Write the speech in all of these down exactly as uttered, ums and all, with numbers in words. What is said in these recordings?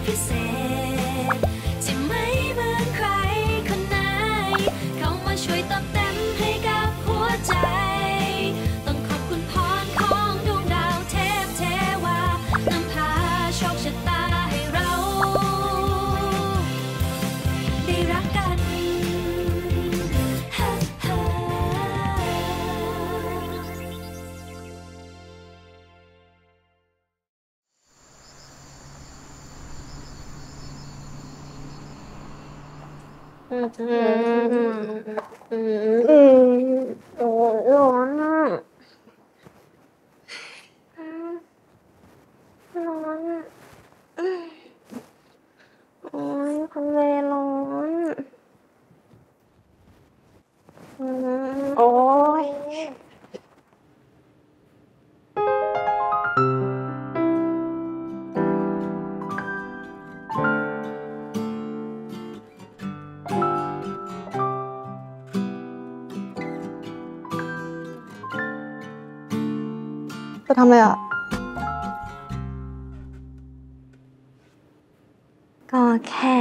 พิเศษที่ไม่เหมือนใครคนไหนเข้ามาช่วยเติมเต็มให้กับหัวใจต้องขอบคุณพรของดวงดาวเทพเทวานำพาโชคชะตาให้เราได้รักกันอืมอืมอืมอืมโอ้ร้อนอ่ะร้อนอ่ะโอ้ยคุณเวร้อนโอ้ยจะทำอะไรอ่ะก็แค่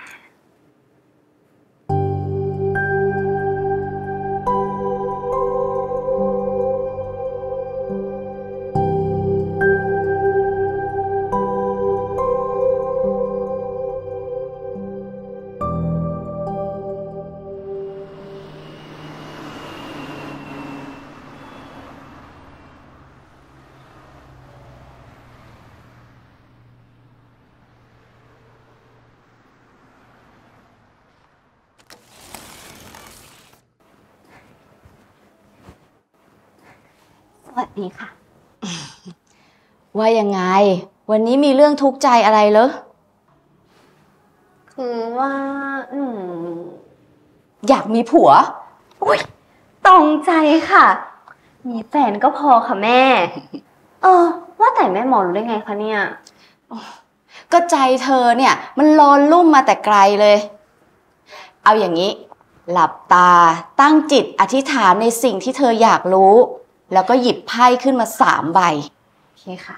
สวัสดีค่ะว่ายังไงวันนี้มีเรื่องทุกข์ใจอะไรเหรอคือว่าหนูอยากมีผัวอุ้ยตรงใจค่ะมีแฟนก็พอค่ะแม่เออว่าแต่แม่หมอรู้ได้ไงคะเนี่ยก็ใจเธอเนี่ยมันร้อนรุ่มมาแต่ไกลเลยเอาอย่างนี้หลับตาตั้งจิตอธิษฐานในสิ่งที่เธออยากรู้แล้วก็หยิบไพ่ขึ้นมาสามใบโอเคค่ะ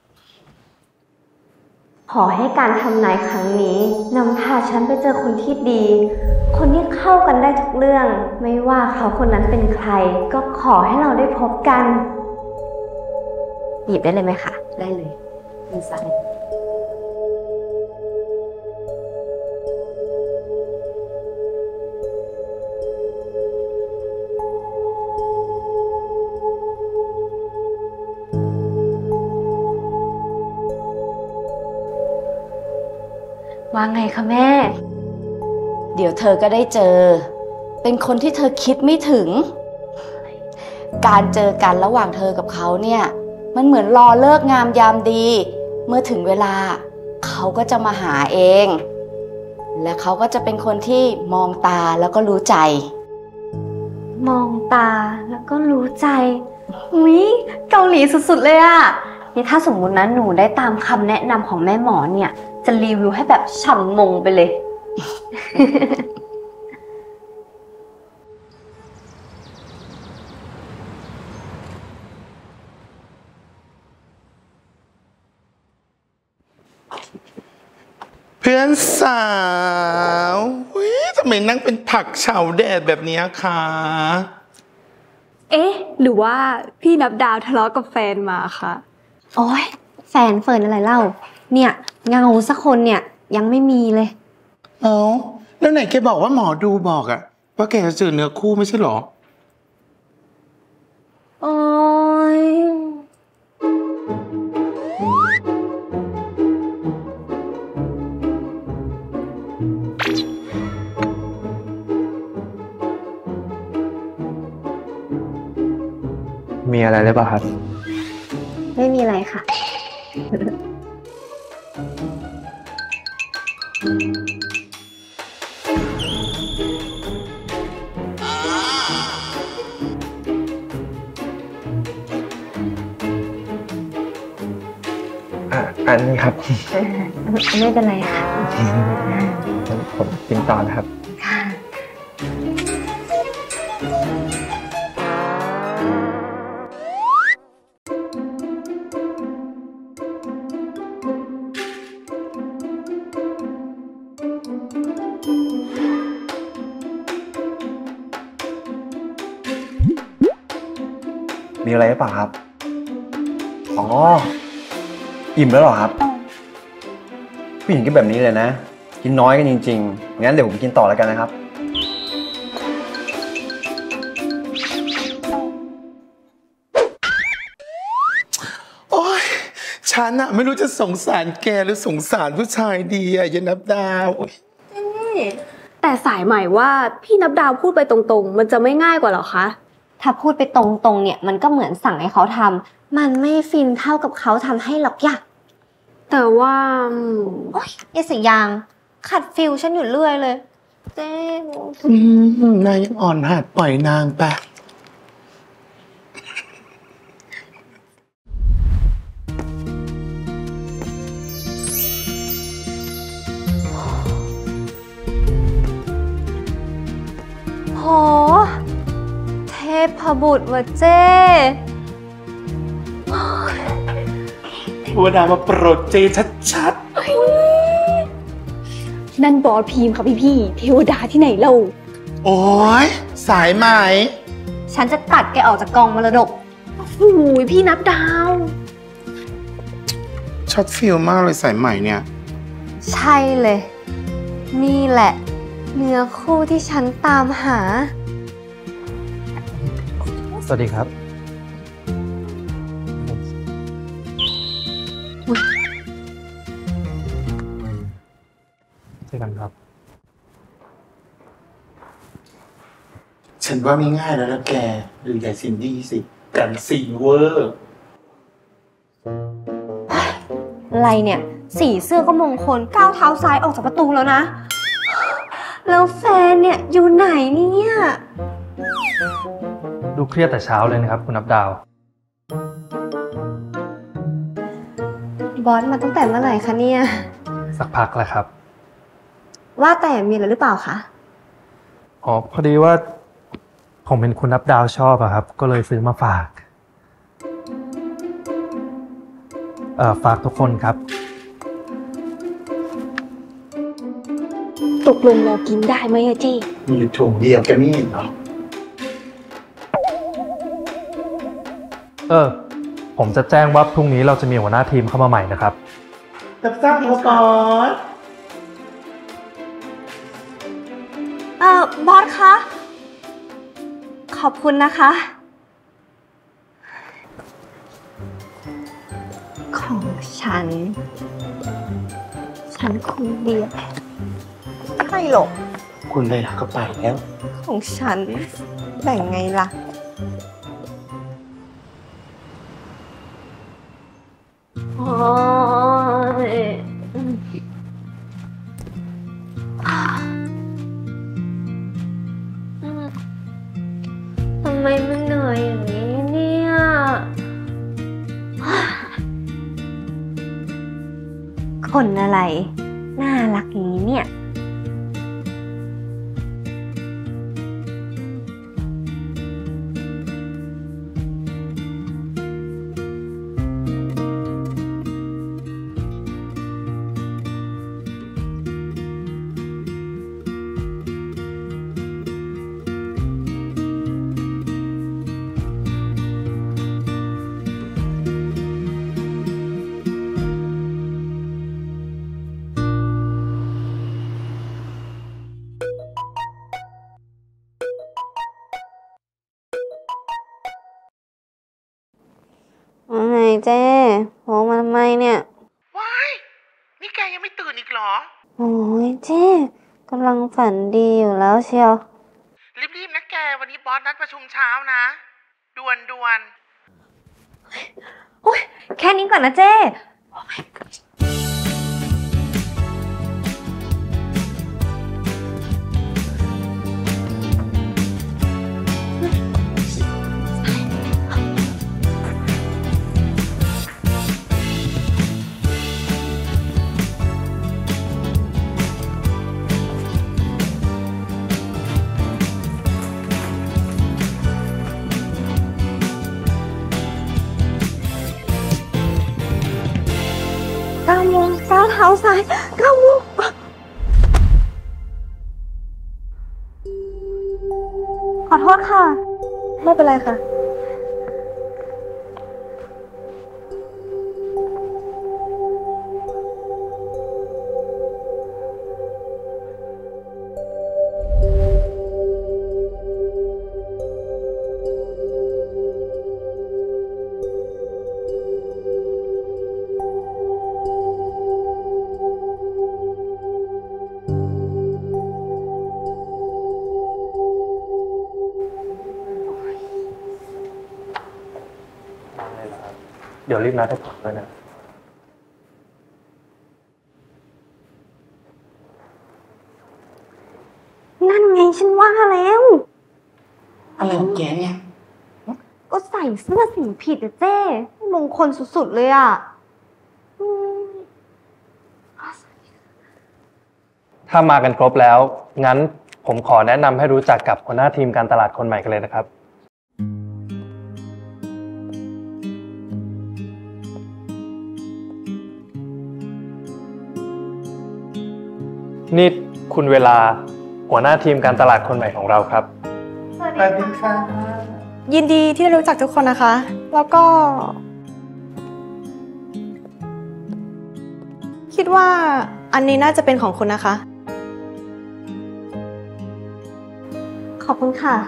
ขอให้การทำนายครั้งนี้นำพาฉันไปเจอคนที่ดีคนที่เข้ากันได้ทุกเรื่องไม่ว่าเขาคนนั้นเป็นใครก็ขอให้เราได้พบกันหยิบได้เลยไหมคะได้เลยมือซ้ายว่าไงคะแม่เดี๋ยวเธอก็ได้เจอเป็นคนที่เธอคิดไม่ถึงการเจอกันระหว่างเธอกับเขาเนี่ยมันเหมือนรอเลิกงามยามดีเมื่อถึงเวลาเขาก็จะมาหาเองและเขาก็จะเป็นคนที่มองตาแล้วก็รู้ใจมองตาแล้วก็รู้ใจอุ๊ยเกาหลีสุดๆเลยอะนี่ถ้าสมมุตินะหนูได้ตามคำแนะนำของแม่หมอเนี่ยจะรีวิวให้แบบฉ่ำมงไปเลยเพื่อนสาวทำไมนั่งเป็นผักเฉาแดดแบบนี้คะเอ๊ะหรือว่าพี่นับดาวทะเลาะกับแฟนมาคะโอ๊ยแฟนเฟิร์นอะไรเล่าเนี่ยเงาสักคนเนี่ยยังไม่มีเลยเอ้าแล้วไหนแกบอกว่าหมอดูบอกอะว่าแกจะเจอเนื้อคู่ไม่ใช่หรอโอ๊ยมีอะไรหรือเปล่าครับไม่มีอะไรค่ะอ่ะอันนี้ครับไม่เป็นไรค่ะผมกินต่อนะครับมีอะไรหรือเปล่าครับอ๋ออิ่มแล้วเหรอครับผู้หญิงก็แบบนี้เลยนะกินน้อยกันจริงๆงั้นเดี๋ยวผมกินต่อแล้วกันนะครับโอ๊ยฉันอะไม่รู้จะสงสารแกหรือสงสารผู้ชายดีอะยายนับดาวโอ๊ยแต่สายใหม่ว่าพี่นับดาวพูดไปตรงๆ มันจะไม่ง่ายกว่าหรอคะถ้าพูดไปตรงๆเนี่ยมันก็เหมือนสั่งให้เขาทำมันไม่ฟินเท่ากับเขาทำให้หรอกอยากแต่ว่าโอ๊ยไอ้เสียยางขัดฟิลฉันอยู่เรื่อยเลยเจ๊อืมนายยังอ่อนหัดปล่อยนางไปโหเทพบุตรว่ะเจ๊เทวดามาโปรดเจชัดนั่นบอสพีมค่ะพี่พี่ๆเทวดาที่ไหนเล่าๆ โอ๊ย สายไหมฉันจะตัดแกออกจากกองมรดกโอ้ยพี่นับดาวช็อตฟิลมากเลยสายใหม่เนี่ยใช่เลย นี่แหละ เนื้อคู่ที่ฉันตามหาสวัสดีครับเจอกันครับฉันว่าไม่ง่ายแล้วนะแกหรือใหญ่ซินดี้สิ กันซีนเวอร์อะไรเนี่ย สีเสื้อก็มงคลก้าวเท้าซ้ายออกจากประตูแล้วนะ แล้วแฟนเนี่ยอยู่ไหนเนี่ยดูเครียดแต่เช้าเลยนะครับคุณนับดาวบอสมาตั้งแต่เมื่อไหร่คะเนี่ยสักพักแล้วครับว่าแต่มีอะไรหรือเปล่าคะอ๋อพอดีว่าผมเป็นคุณนับดาวชอบอะครับ ก็เลยซื้อมาฝากเอ่อฝากทุกคนครับตกลงเรากินได้ไหมอะเจ๊มีอยู่ถุงเดียวแกไม่เห็นเหรอเออ ผมจะแจ้งว่าพรุ่งนี้เราจะมีหัวหน้าทีมเข้ามาใหม่นะครับรับทราบครับบอสเอ่อบอสคะ ขอบคุณนะคะ ของฉัน ฉันคนเดียวไม่หรอกคุณเลยล่ะก็ไปแล้วของฉัน แบ่งไงล่ะ โอ้ยทำไมมันเหนื่อยอย่างนี้เนี่ย คนอะไร น่ารักอย่างนี้เนี่ย ว่าไงเจ๊โทรมาทำไมเนี่ยว้าย นี่แกยังไม่ตื่นอีกเหรอโอ้ยเจ๊กำลังฝันดีอยู่แล้วเชียวรีบๆนะแก วันนี้บอสนัดประชุมเช้านะ ด่วนด่วนโอ้ยแค่นี้ก่อนนะเจ๊ เก้าโมงก้าวเท้าซ้ายเก้าโมงขอโทษค่ะ ไม่เป็นไรค่ะเดี๋ยวรีบนัดให้ผมด้วยนะนั่นไงฉันว่าแล้วอะไรของแกเนี่ยก็ใส่เสื้อสีผิดอะเจ้มงคลสุดๆเลยอะอืมถ้ามากันครบแล้ว งั้นผมขอแนะนำให้รู้จักกับหัวหน้าทีมการตลาดคนใหม่กันเลยนะครับ นี่คุณเวลาหัวหน้าทีมการตลาดคนใหม่ของเราครับสวัสดีค่ะยินดีที่ได้รู้จักทุกคนนะคะ แล้วก็ คิดว่าอันนี้น่าจะเป็นของคุณนะคะขอบคุณค่ะ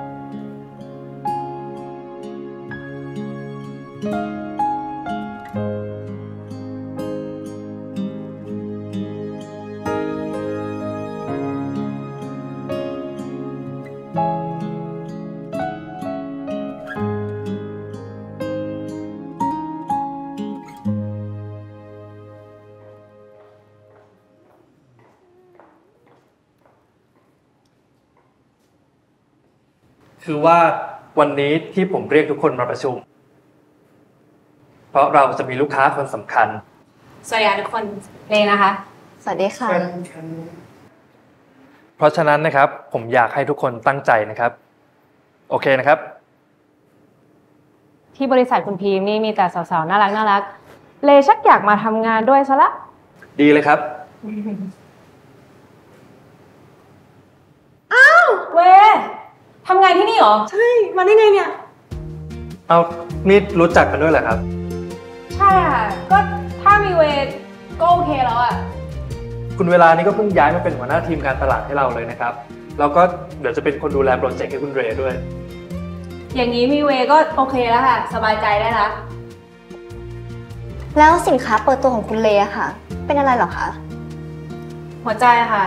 คือว่าวันนี้ที่ผมเรียกทุกคนมาประชุม เพราะเราจะมีลูกค้าคนสำคัญสวัสดีทุกคนเลยนะคะสวัสดีค่ะเพราะฉะนั้นนะครับผมอยากให้ทุกคนตั้งใจนะครับ โอเคนะครับที่บริษัทคุณพีมนี่มีแต่สาวๆน่ารักน่ารักเลยชักอยากมาทำงานด้วยซะละดีเลยครับเวทำงานที่นี่เหรอใช่ มาได้ไงเนี่ยเอานี่รู้จักกันด้วยเหรอครับใช่ค่ะ ก็ถ้ามีเวก็โอเคแล้วอะคุณเวลานี้ก็เพิ่งย้ายมาเป็นหัวหน้าทีมการตลาดให้เราเลยนะครับแล้วก็เดี๋ยวจะเป็นคนดูแลโปรเจกต์ให้คุณเรย์ด้วยอย่างนี้มีเวก็โอเคแล้วค่ะ สบายใจได้ละแล้วสินค้าเปิดตัวของคุณเลอะค่ะ เป็นอะไรเหรอคะหัวใจค่ะ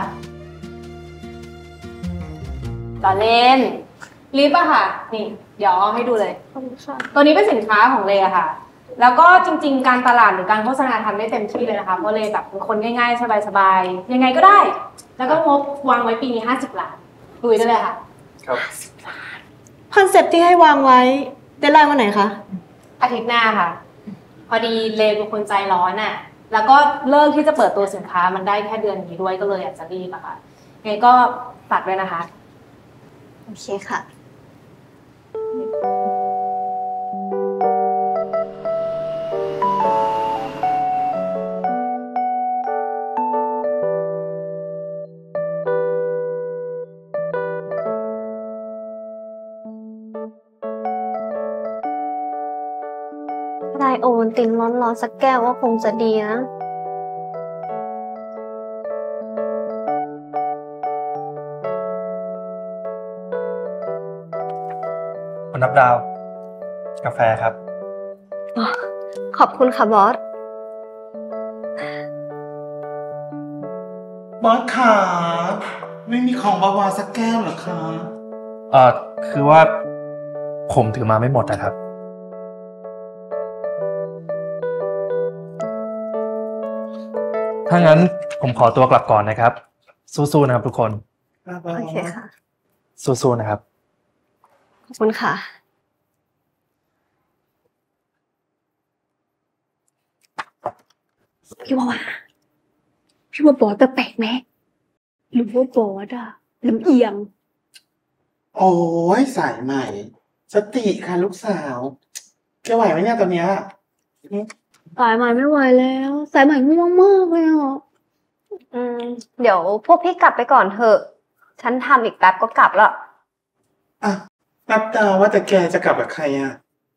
ต่อเล่นลิปอะค่ะ นี่ เดี๋ยวเอาให้ดูเลย ตัวนี้เป็นสินค้าของเลอะค่ะ แล้วก็จริงๆ การตลาดหรือการโฆษณาทำได้เต็มที่เลยนะคะ เพราะเลยแบบเป็นคนง่ายๆ สบายๆ ยังไงก็ได้ แล้วก็งบวางไว้ปีนี้ห้าสิบล้านดูได้เลยค่ะครับคอนเซ็ปต์ที่ให้วางไว้เดดไลน์วันไหนคะอาทิตย์หน้าค่ะ พอดีเลเป็นคนใจร้อนอะแล้วก็เลิกที่จะเปิดตัวสินค้ามันได้แค่เดือนนี้ด้วยก็เลยอยากจะรีบอะค่ะยังไงก็ฝากด้วยนะคะโอเคค่ะ ได้โอวัลตินร้อนๆสักแก้วก็คงจะดีนะคุณนับดาว กาแฟครับขอบคุณค่ะบอสบอสขาไม่มีของบาวาสักแก้วเหรอคะเอ่อคือว่าผมถือมาไม่หมดนะครับ ถ้างั้นผมขอตัวกลับก่อนนะครับ สู้ๆนะครับทุกคนโอเคค่ะสู้ๆนะครับขอบคุณค่ะ พี่ว่าพี่ว่าบอสแปลกๆไหมหรือว่าบอสอะลำเอียงโอ้ยสายใหม่ สติค่ะลูกสาวแกไหวไหมเนี่ยตอนเนี้ยสายใหม่ไม่ไหวแล้ว สายใหม่ง่วงมากเลยอ่ะ อืม เดี๋ยวพวกพี่กลับไปก่อนเถอะ ฉันทำอีกแป๊บก็กลับละอ่ะนับดาวว่าแต่แกจะกลับกับใครอ่ะ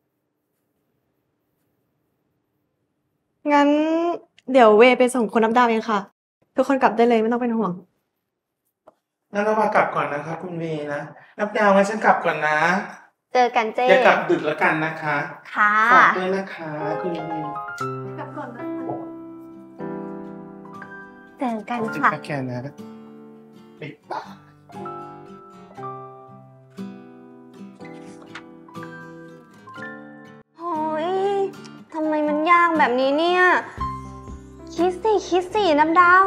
งั้นเดี๋ยวเวไปส่งคนนับดาวเองค่ะ ทุกคนกลับได้เลยไม่ต้องเป็นห่วงงั้นเรามากลับก่อนนะคะคุณเวนะ นับดาวงั้นฉันกลับก่อนนะเจอกันเจ้อย่ากลับดึกแล้วกันนะคะค่ะฝากด้วยนะคะคุณเวกลับก่อนนะเจอกันจะค่ะแกนะปิดปากโอ้ยทำไมแบบนี้เนี่ย คิดสิคิดสิน้ำดาว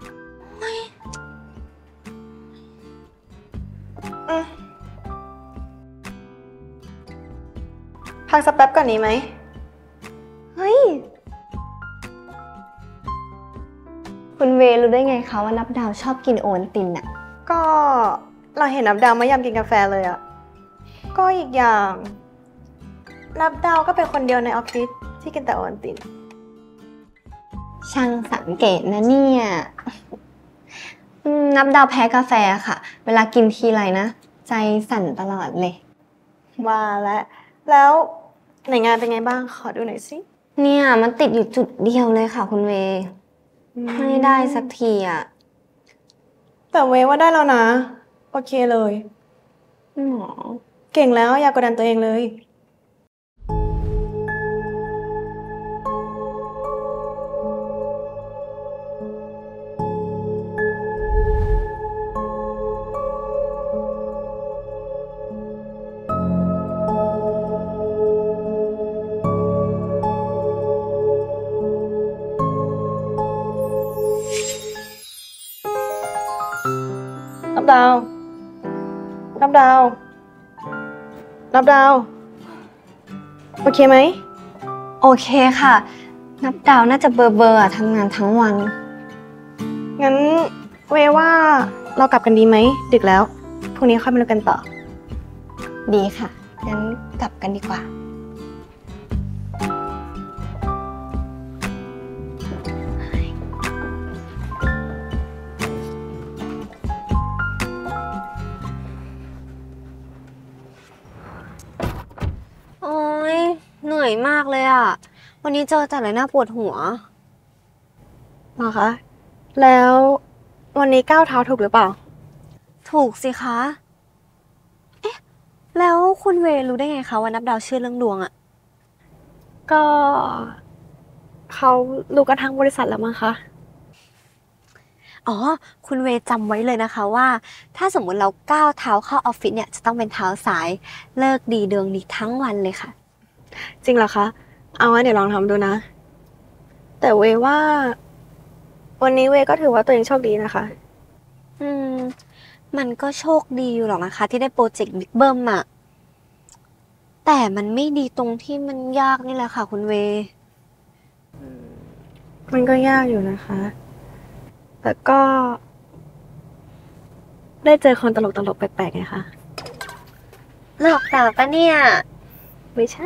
พักสักแป๊บก่อนนี้ไหมเฮ้ย คุณเวรู้ได้ไงคะว่านับดาวชอบกินโอวัลตินอะก็เราเห็นนับดาวไม่ยอมกินกาแฟเลยอะก็อีกอย่างนับดาวก็เป็นคนเดียวในออฟฟิศที่กินแต่โอวัลตินช่างสังเกตนะเนี่ยอืมนับดาวแพ้กาแฟค่ะ เวลากินทีไรนะ ใจสั่นตลอดเลยว่าแล้วแล้วไหนงานเป็นไงบ้างขอดูหน่อยสิเนี่ยมันติดอยู่จุดเดียวเลยค่ะคุณเวไม่ได้สักทีอ่ะแต่เวว่าได้แล้วนะ โอเคเลยหมอเก่งแล้วอย่ากดดันตัวเองเลย นับดาว นับดาว นับดาว โอเคไหมโอเคค่ะ นับดาวน่าจะเบอร์เบอร์อะทำงานทั้งวันงั้นเวว่าเรากลับกันดีไหมดึกแล้วพรุ่งนี้ค่อยมาดูกันต่อดีค่ะ งั้นกลับกันดีกว่า โอ๊ย เหนื่อยมากเลยอ่ะ วันนี้เจอแต่อะไรน่าปวดหัวหรอคะ แล้ววันนี้ก้าวเท้าถูกหรือเปล่าถูกสิคะ เอ๊ะ แล้วคุณเวรู้ได้ไงคะว่านับดาวเชื่อเรื่องดวงอะก็เขารู้กันทั้งบริษัทแล้วมั้งคะอ๋อ คุณเวจำไว้เลยนะคะว่า ถ้าสมมุติเราก้าวเท้าเข้าออฟฟิศเนี่ยจะต้องเป็นเท้าซ้าย เลิกดีเดืองดีทั้งวันเลยค่ะจริงเหรอคะ เอาไว้เดี๋ยวลองทำดูนะ แต่เวว่า วันนี้เวก็ถือว่าตัวเองโชคดีนะคะอืม มันก็โชคดีอยู่หรอกนะคะ ที่ได้โปรเจกต์บิ๊กเบิ้มอะแต่มันไม่ดีตรงที่มันยากนี่แหละค่ะคุณเวมันก็ยากอยู่นะคะ แต่ก็ ได้เจอคนตลกตลกแปลกๆไงคะหลอกด่าปะเนี่ยไม่ใช่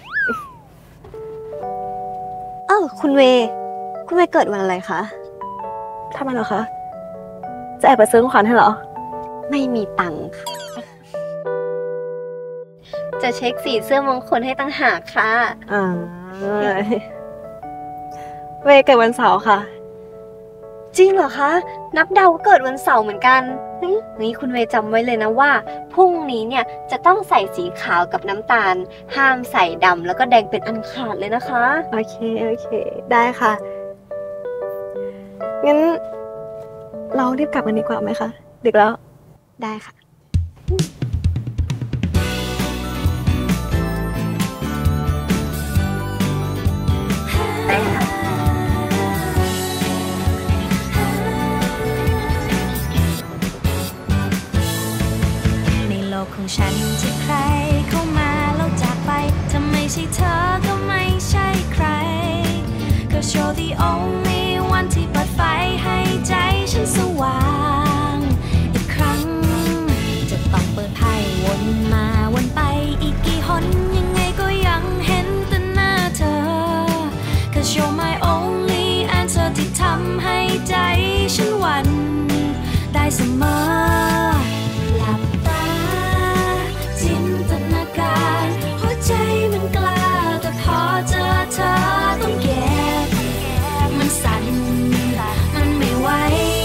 เออคุณเว คุณเวเกิดวันอะไรคะทำไมเหรอคะ จะแอบไปซื้อของขวัญให้เหรอไม่มีตังค์ค่ะ จะเช็คสีเสื้อมงคลให้ตั้งหากค่ะอ่า เวเกิดวันเสาร์ค่ะจริงเหรอคะ นับดาวก็เกิดวันเสาร์เหมือนกันเฮ้ยนี่คุณเวย์จำไว้เลยนะว่าพรุ่งนี้เนี่ยจะต้องใส่สีขาวกับน้ำตาล ห้ามใส่ดำแล้วก็แดงเป็นอันขาดเลยนะคะโอเค โอเค ได้ค่ะ งั้น เรารีบกลับกันดีกว่าไหมคะ ดึกแล้วได้ค่ะในโลกของฉันที่ใครเข้ามาแล้วจากไปถ้าไม่ใช่เธอก็ไม่ใช่ใครก็ show the only one ที่เปิดไฟให้ใจฉันสว่างอีกครั้งจะต้องเปิดไพ่วนมาวนไปอีกกี่หนยังไงก็ยังเห็นแต่หน้าเธอ 'Cause you're my only answer ที่ทำให้ใจฉันหวั่นได้เสมอหลับตาจินตนาการหัวใจมันกล้าแต่พอเจอเธอต้องเก็บมันสั่นมันไม่ไหว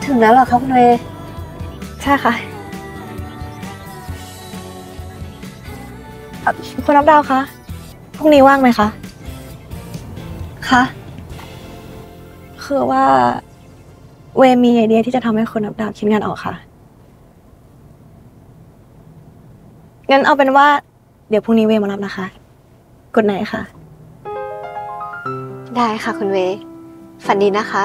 ถึงแล้วเหรอคะคุณเวย์ใช่ค่ะเอ่อคุณนับดาวคะ พรุ่งนี้ว่างไหมคะคะคือว่าเวย์มีไอเดียที่จะทำให้คุณนับดาวคิดงานออกค่ะ งั้นเอาเป็นว่าเดี๋ยวพรุ่งนี้เวย์มารับนะคะกดไหนค่ะได้ค่ะคุณเวย์ฝันดีนะคะ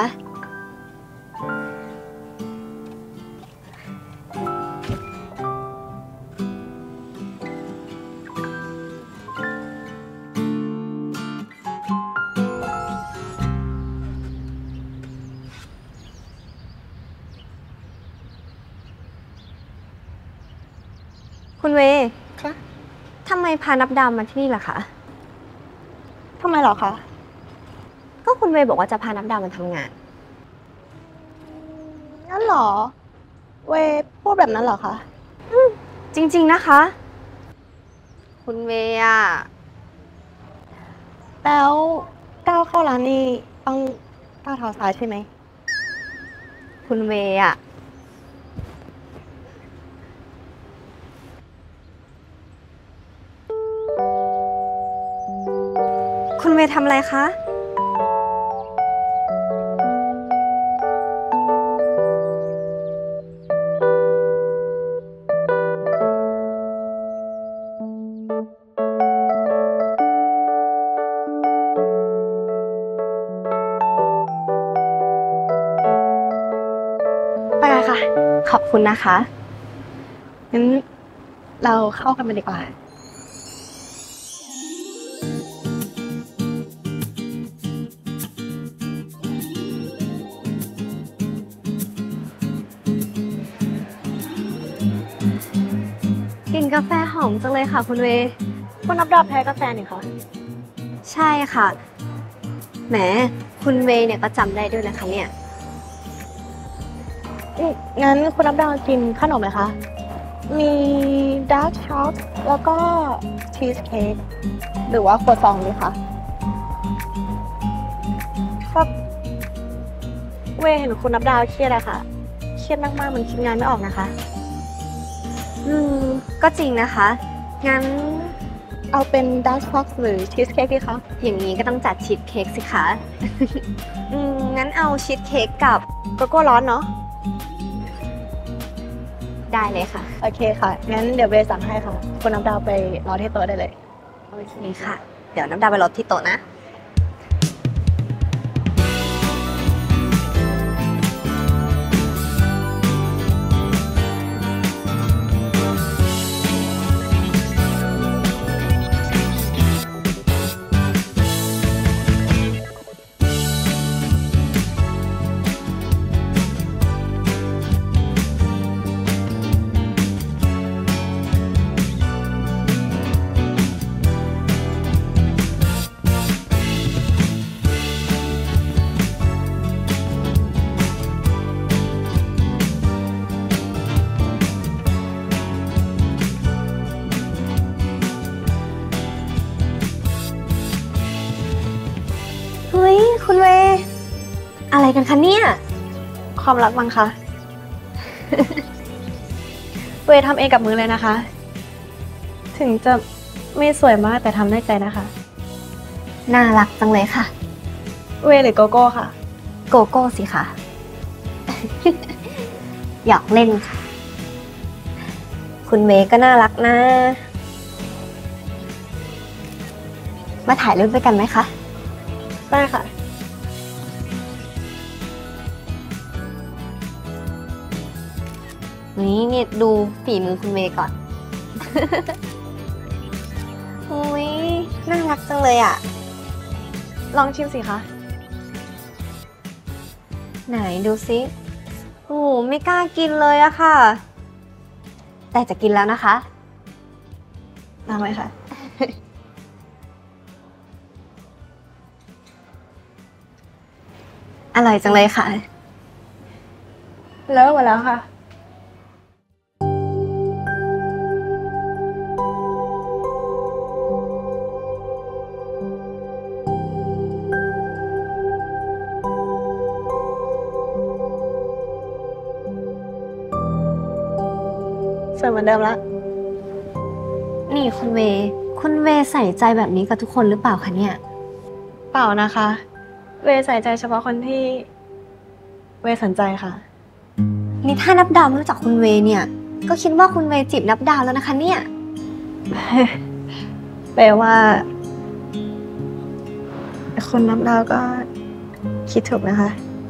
คุณเวย์คะทำไมพานับดาวมาที่นี่ล่ะคะทำไมเหรอคะก็คุณเวย์บอกว่าจะพานับดาวมาทำงานงั้นเหรอ เวย์พูดแบบนั้นเหรอคะจริงๆนะคะ คุณเวย์อะแล้วก้าวเข้าร้านนี่ต้องก้าวเท้าซ้ายใช่ไหมคุณเวย์อะคุณเวย์ทำอะไรคะไปกันค่ะขอบคุณนะคะงั้นเราเข้ากันไปดีกว่ากลิ่นกาแฟหอมจังเลยค่ะคุณเวย์คุณนับดาวแพ้กาแฟนี่คะใช่ค่ะ แหม คุณเวย์เนี่ยก็จำได้ด้วยนะคะเนี่ยอืมงั้นคุณนับดาวกินขนมไหมคะ มีดาร์กช็อกแล้วก็ชีสเค้กหรือว่าครัวซองดีคะครับเวย์เห็นคุณนับดาวเครียดอะค่ะ เครียดมากๆมันคิดงานไม่ออกนะคะอืม ก็จริงนะคะ งั้นเอาเป็นดาร์กช็อกหรือชีสเค้กดีคะอย่างนี้ก็ต้องจัดชีสเค้กสิคะ อืม งั้นเอาชีสเค้กกับโกโก้ร้อนเนาะได้เลยค่ะโอเคค่ะ งั้นเดี๋ยวเวย์สั่งให้ค่ะ คุณนับดาวไปรอที่โต๊ะได้เลยโอเคค่ะ เดี๋ยวน้ำดาวไปรอที่โต๊ะนะ เฮ้ย คุณเวย์อะไรกันคะเนี่ยความรักมั้งคะ เวย์ทำเองกับมือเลยนะคะ ถึงจะไม่สวยมากแต่ทำได้ใจนะคะน่ารักจังเลยค่ะเวย์หรือโกโก้ค่ะโกโก้สิคะ อยากเล่นค่ะ คุณเมย์ก็น่ารักนะ มาถ่ายรูปด้วยกันไหมคะได้ค่ะนี่เนี่ยดูฝีมือคุณเมย์ก่อน อุ้ยน่ารักจังเลยอ่ะลองชิมสิคะไหนดูซิโอ้โหไม่กล้ากินเลยอะค่ะ แต่จะกินแล้วนะคะมาไหมคะอร่อยจังเลยค่ะเลิกหมดแล้วค่ะสวยเหมือนเดิมละนี่คุณเวย์คุณเวย์ใส่ใจแบบนี้กับทุกคนหรือเปล่าคะเนี่ยเปล่านะคะ เวย์ใส่ใจเฉพาะคนที่ เวย์สนใจค่ะนี่ถ้านับดาวไม่รู้จักคุณเวย์เนี่ย ก็คิดว่าคุณเวย์จีบนับดาวแล้วนะคะเนี่ยแปลว่าคนนับดาวก็คิดถูกนะคะ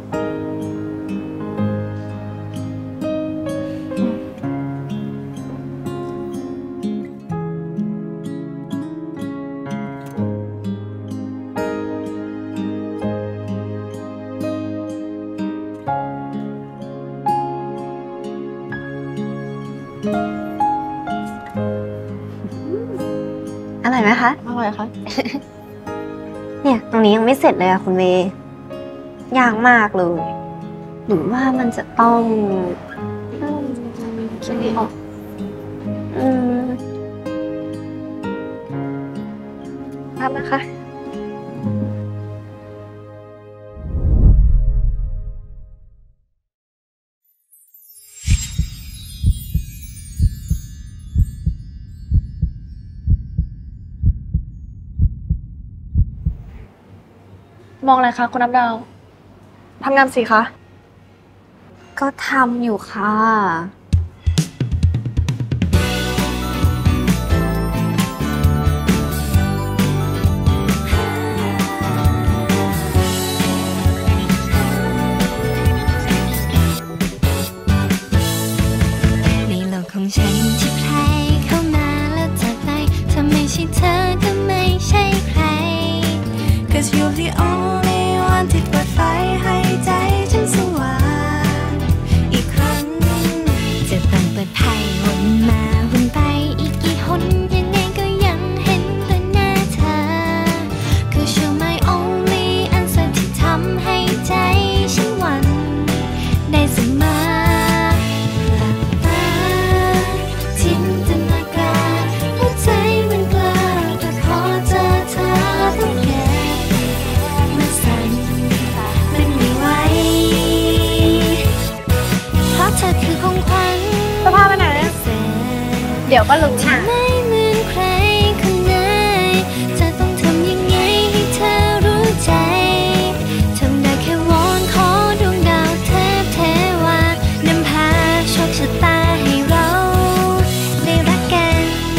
อร่อยไหมคะอร่อยค่ะเนี่ยตรงนี้ยังไม่เสร็จเลยอะคุณเวย์ยากมากเลยหรือว่ามันจะต้องอืมทำนะคะ มองอะไรคะคุณน้ำดาว ทำงานสิคะก็ทำอยู่ค่ะในโลกของฉันที่ใครเข้ามาแล้วจากไปถ้าไม่ใช่เธอก็ไม่ใช่ใคร Cause you're the only one ที่เปิดไฟให้ใจฉันสว่างอีกครั้งจะต้องเปิดไพ่วนมาวนไปอีกกี่หนยังไงก็ยังเห็นแต่หน้าเธอ Cause you're my only answer ที่ทำให้ใจฉันหวั่นได้เสมอหลับตาจินตนาการหัวใจมันกล้าแต่พอเจอเธอต้องแก่มันสั่นมันไม่ไหวเพราะเธอคือของขวัญสภาพไปไหน เดี๋ยวก็รู้ค่ะไม่เหมือนใครคนไหนจะต้องทำยังไงให้เธอรู้ใจทำได้แค่วอนขอดวงดาวเทพเทวานำพาโชคชะตาให้เราได้รักกัน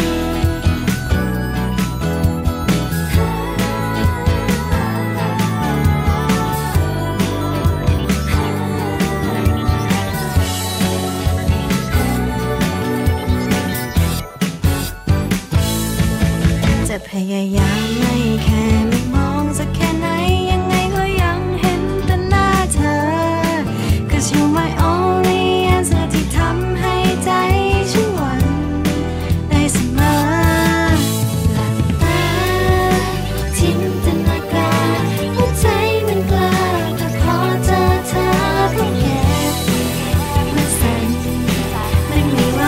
จะพยายามไม่แค่ไม่มองสักแค่ไหนยังไงก็ยังเห็นแต่หน้าเธอ Cause you're my only answer ที่ทำให้ใจฉันหวั่นได้เสมอหลับตาจินตนาการหัวใจมันกล้าแต่พอเจอเธอต้องแก่มันสั่นมันไม่ไหว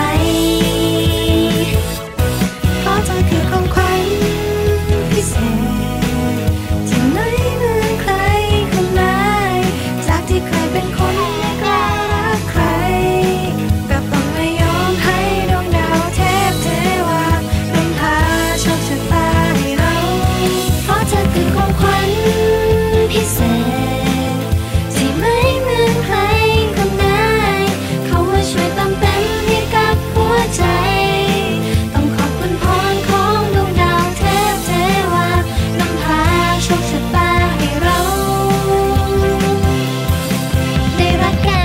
เพราะเธอคือของขวัญพิเศษที่ไม่เหมือนใครคนไหนจากที่เคยเป็นคนไม่กล้ารักใครก็ต้องไม่ยอมให้ดวงดาวเทพเทวานำพาโชคชะตาให้เราเพราะเธอคือของขวัญพิเศษที่ไม่เหมือนใครคนไหนเขามาช่วยเติมเต็มให้กับหัวใจต้องขอบคุณพรของดวงดาวเทพเทวานำพาโชคชะตาให้เราได้รักกัน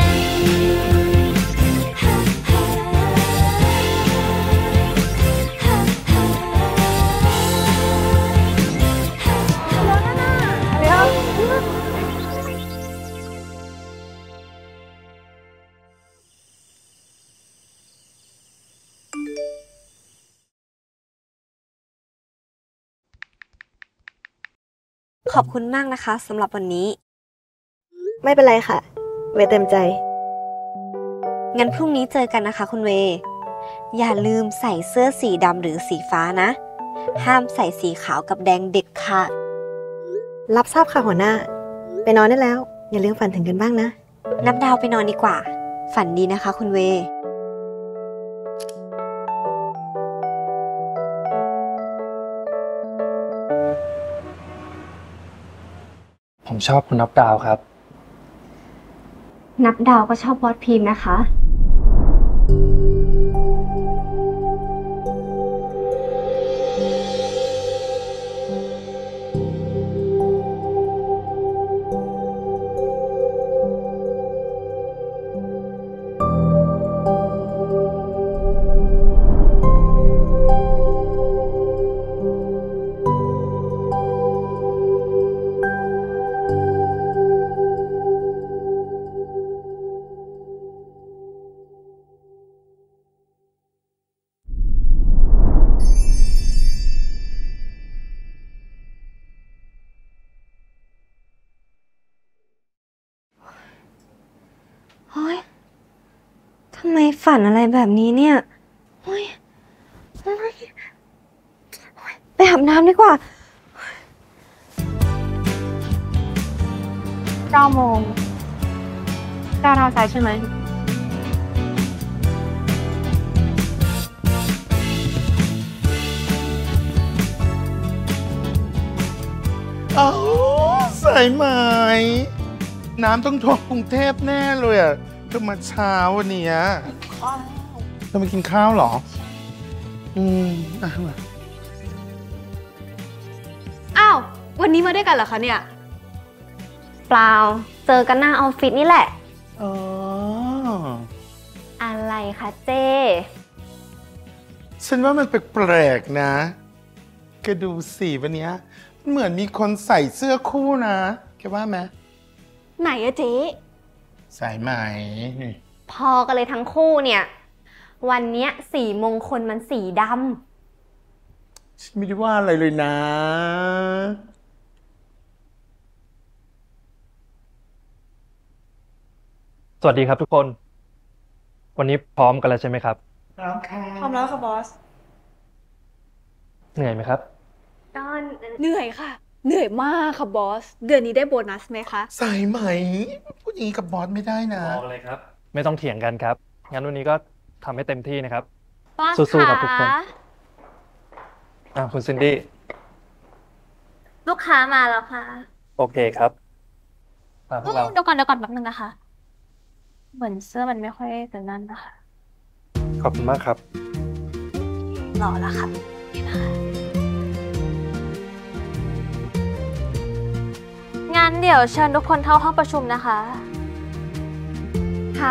ขอบคุณมากนะคะสำหรับวันนี้ไม่เป็นไรค่ะ เวย์เต็มใจงั้นพรุ่งนี้เจอกันนะคะคุณเวย์อย่าลืมใส่เสื้อสีดำหรือสีฟ้านะ ห้ามใส่สีขาวกับแดงเด็ดขาดรับทราบค่ะหัวหน้า ไปนอนได้แล้ว อย่าลืมฝันถึงกันบ้างนะนับดาวไปนอนดีกว่า ฝันดีนะคะคุณเวย์ผมชอบคุณนับดาวครับนับดาวก็ชอบบอสพีมนะคะเฮ้ย ทำไมฝันอะไรแบบนี้เนี่ยเฮ้ยเฮ้ยไปอาบน้ำดีกว่าเก้าโมงเก้าเท้าซ้ายใช่ไหมเอ้าสายไหมน้ำต้องท่วมกรุงเทพแน่เลยอ่ะเพิ่งมาเช้าวันนี้เธอมากินข้าวเหรอ อืมอ่ะมาอ้าว วันนี้มาด้วยกันเหรอคะเนี่ยเปล่า เจอกันหน้าออฟฟิศนี่แหละอ๋ออะไรคะเจฉันว่ามันแปลกๆนะแกดูสิวันนี้เหมือนมีคนใส่เสื้อคู่นะแกว่าไหมไหนอะเจ๊สายไหมนี่พอกันเลยทั้งคู่เนี่ย วันเนี้ยสีมงคลมันสีดฉันไม่ได้ว่าอะไรเลยนะสวัสดีครับทุกคน วันนี้พร้อมกันแล้วใช่ไหมครับพร้อมค่ะพร้อมแล้วค่ะบอสเหนื่อยไหมครับำก็เหนื่อยค่ะ เหนื่อยมากค่ะบอส เดือนนี้ได้โบนัสไหมคะสายไหมพูดอย่างนี้กับบอสไม่ได้นะบอกเลยครับ ไม่ต้องเถียงกันครับ งั้นวันนี้ก็ทำให้เต็มที่นะครับบอสสู้ๆครับทุกคนะอ่ะคุณซินดี้ลูกค้ามาแล้วค่ะโอเคครับมาพวกเราเดี๋ยวก่อนเดี๋ยวก่อนแป๊บนึงนะคะ เหมือนเสื้อมันไม่ค่อยแต่นั่นนะคะขอบคุณมากครับรอแล้วค่ะงั้นเดี๋ยวเชิญทุกคนเข้าห้องประชุมนะคะค่ะ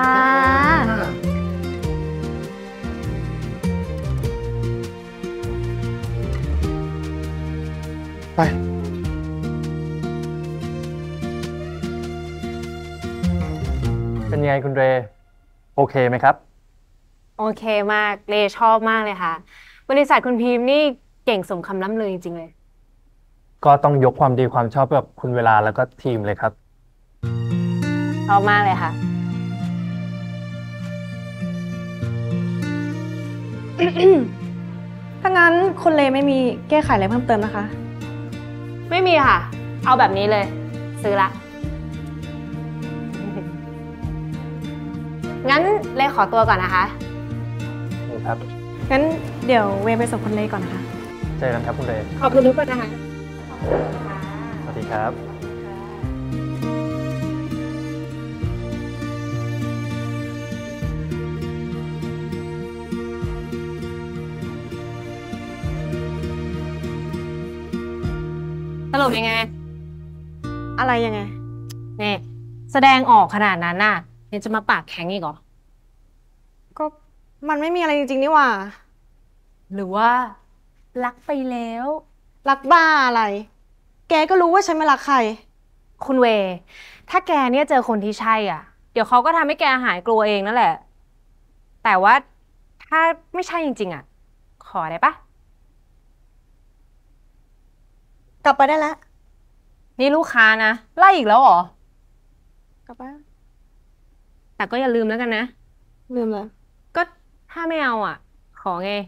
ไปเป็นยังไงคุณเร โอเคไหมครับโอเคมาก เลชอบมากเลยค่ะ บริษัทคุณพีมนี่เก่งสมคำล่ำลือจริงๆเลยก็ต้องยกความดีความชอบกับคุณเวลาแล้วก็ทีมเลยครับชอบมากเลยค่ะถ้างั้นคุณเลไม่มีแก้ไขอะไรเพิ่มเติมนะคะไม่มีค่ะ เอาแบบนี้เลย ซื้อละ งั้นเลขอตัวก่อนนะคะครับงั้นเดี๋ยวเวย์ไปส่งคุณเลก่อนนะคะเจอกันครับคุณเรขอบคุณทุกคนนะคะสวัสดีครับสรุปยังไงอะไรยังไงนี่แสดงออกขนาดนั้นน่ะยังจะมาปากแข็งอีกเหรอก็มันไม่มีอะไรจริงๆนี่หว่าหรือว่ารักไปแล้วรักบ้าอะไร แกก็รู้ว่าฉันไม่รักใครคุณเว ถ้าแกเนี่ยเจอคนที่ใช่อ่ะ เดี๋ยวเขาก็ทำให้แกหายกลัวเองนั่นแหละ แต่ว่าถ้าไม่ใช่จริงๆอ่ะ ขอได้ปะกลับไปได้แล้วนี่ลูกค้านะ ไล่อีกแล้วเหรอกลับไปแต่ก็อย่าลืมแล้วกันนะลืมเลยก็ถ้าไม่เอาอ่ะ ขอไง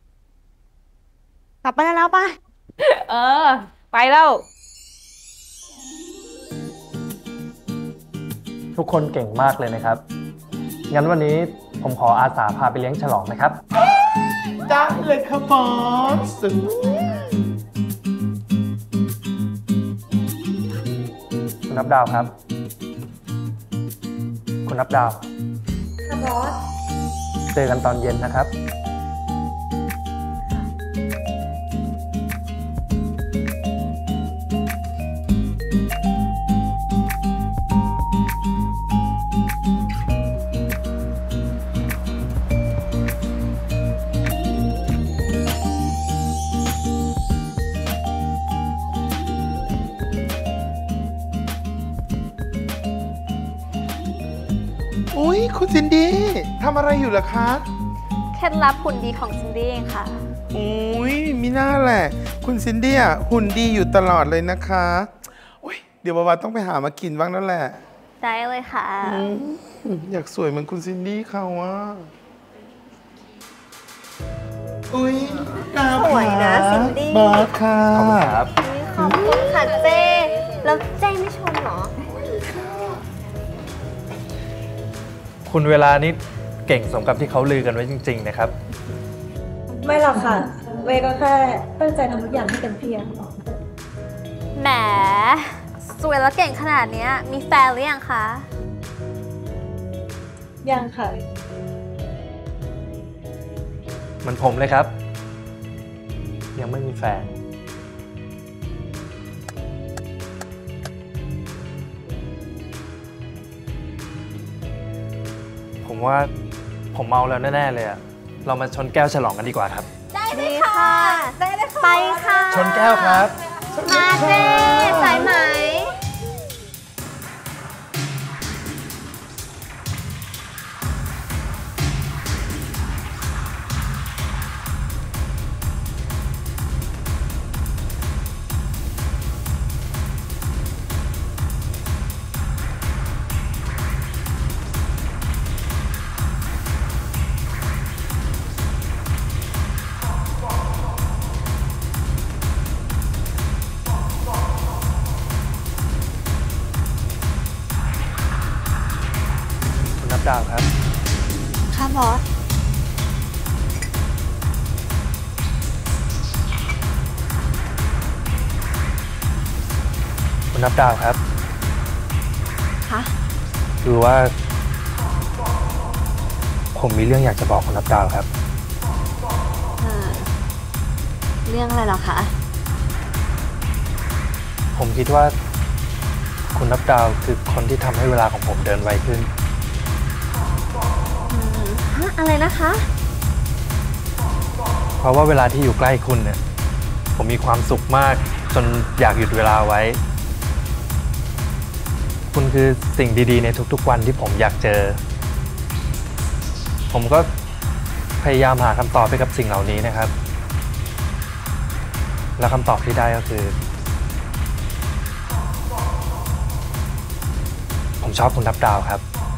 กลับไปได้แล้วป่ะเออ ไปแล้วทุกคนเก่งมากเลยนะครับ งั้นวันนี้ผมขออาสาพาไปเลี้ยงฉลองนะครับได้เลยค่ะบอสคุณนับดาวครับ คุณนับดาวค่ะบอสเจอกันตอนเย็นนะครับอุ้ยคุณซินดี้ทำอะไรอยู่ล่ะคะเคล็ดลับหุ่นดีของซินดี้เองค่ะอุ้ยมีหน้าแหละ คุณซินดี้อ่ะหุ่นดีอยู่ตลอดเลยนะคะอุ้ยเดี๋ยวบาวาต้องไปหามากินบ้างนั่นแหละได้เลยค่ะอยากสวยเหมือนคุณซินดี้เขาอ่ะอุ้ยดาวสวยนะซินดี้บอสค่ะขอบคุณครับขอบคุณค่ะเจ้แล้วเจ้ไม่ชมเหรอคุณเวลานี้เก่งสมกับที่เขาลือกันไว้จริงๆนะครับไม่หรอกค่ะ เวก็แค่ตั้งใจทำทุกอย่างให้เต็มที่อะแหม สวยแล้วเก่งขนาดเนี้ยมีแฟนหรือยังคะยังค่ะเหมือนผมเลยครับ ยังไม่มีแฟน ผมว่าผมเมาแล้วแน่ๆเลยอะเรามาชนแก้วฉลองกันดีกว่าครับได้เลยค่ะ ได้เลยค่ะ ไปค่ะชนแก้วครับมาเจ้สายไหมคุณนับดาวครับค่ะบอสคุณนับดาวครับคะคือว่า ผมมีเรื่องอยากจะบอกคุณนับดาวครับเออเรื่องอะไรเหรอคะผมคิดว่า คุณนับดาวคือคนที่ทำให้เวลาของผมเดินไวขึ้นฮะ อะไรนะคะเพราะว่าเวลาที่อยู่ใกล้คุณเนี่ย ผมมีความสุขมากจนอยากหยุดเวลาไว้ คุณคือสิ่งดีๆในทุกๆวันที่ผมอยากเจอ ผมก็พยายามหาคำตอบให้กับสิ่งเหล่านี้นะครับ และคำตอบที่ได้ก็คือ ผมชอบคุณนับดาวครับ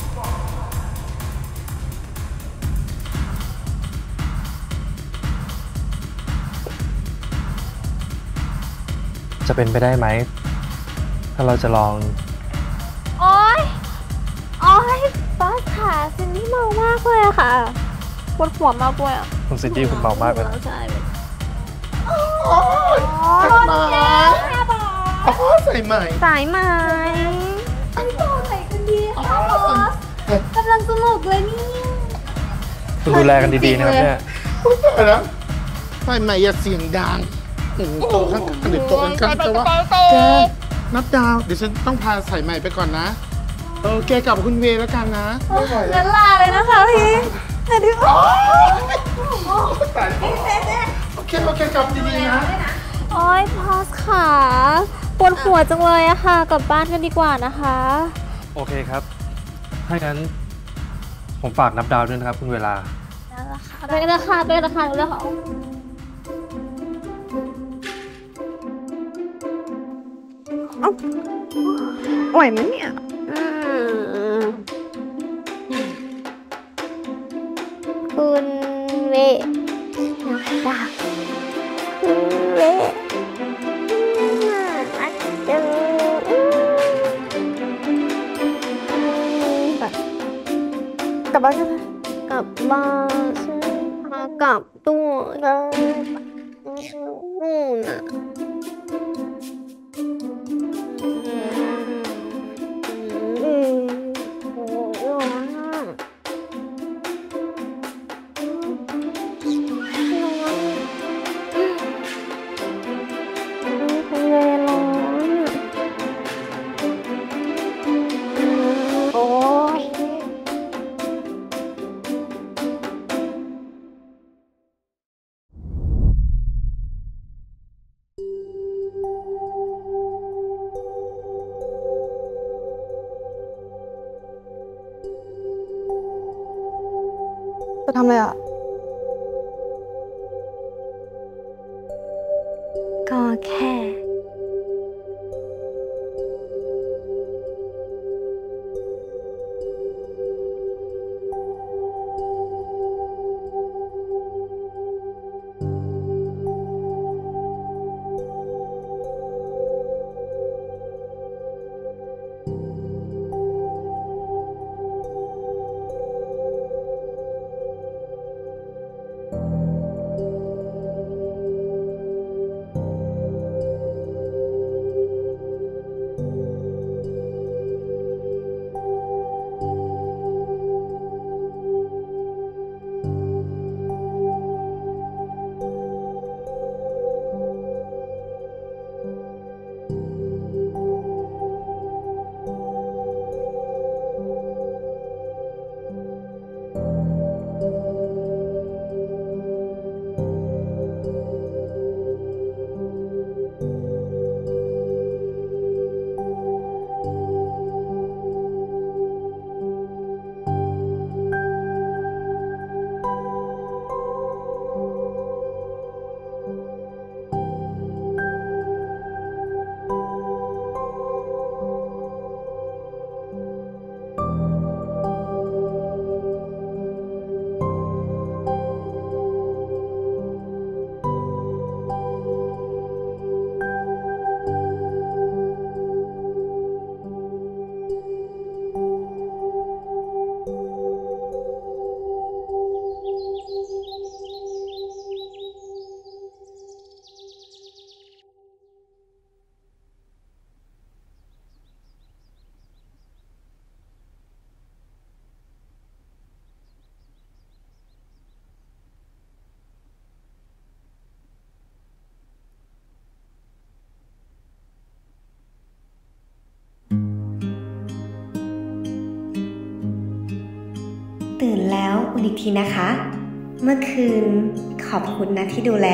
จะเป็นไปได้ไหม ถ้าเราจะลองโอ๊ย โอ๊ยบอสค่ะซินดี้เมามากเลยอะค่ะปวดหัวมากเลยอะคุณซินดี้คุณเมามากเลยนะใช่โอ้ยใส่ไหมอ๋อใส่ไหมสายไหมไอ้ต่อไหนกันดีคะบอสกำลังสนุกเลยนี่คุณดูแลกันดีๆนะครับเนี่ยไปแล้วใส่ไหมอย่าเสียงดังโอ้โหโตข้างๆหรือโตข้างๆแต่ว่าแกนับดาว เดี๋ยวฉันต้องพาใส่ใหม่ไปก่อนนะ เออแกกลับกับคุณเวย์แล้วกันนะไม่ไหวแล้วงั้นลาเลยนะคะพี่สวัสดีค่ะตายโอเคโอเคกลับดีๆนะโอ๊ยบอสค่ะปวดหัวจังเลยอะค่ะ กลับบ้านกันดีกว่านะคะโอเคครับ ถ้างั้น ผมฝากนับดาวด้วยนะครับคุณเวลาไปกันนะคะไปกันนะคะเรื่องของไหวไหมเนี่ยคุณเวนะคะคุณเวน่ารักจังกลับบ้านใช่ไหมกลับบ้านใช่พากลับด้วยนู่นน่ะจะทำอะไรอ่ะก็แค่ตื่นแล้วอุ่นอีกทีนะคะ เมื่อคืนขอบคุณนะที่ดูแล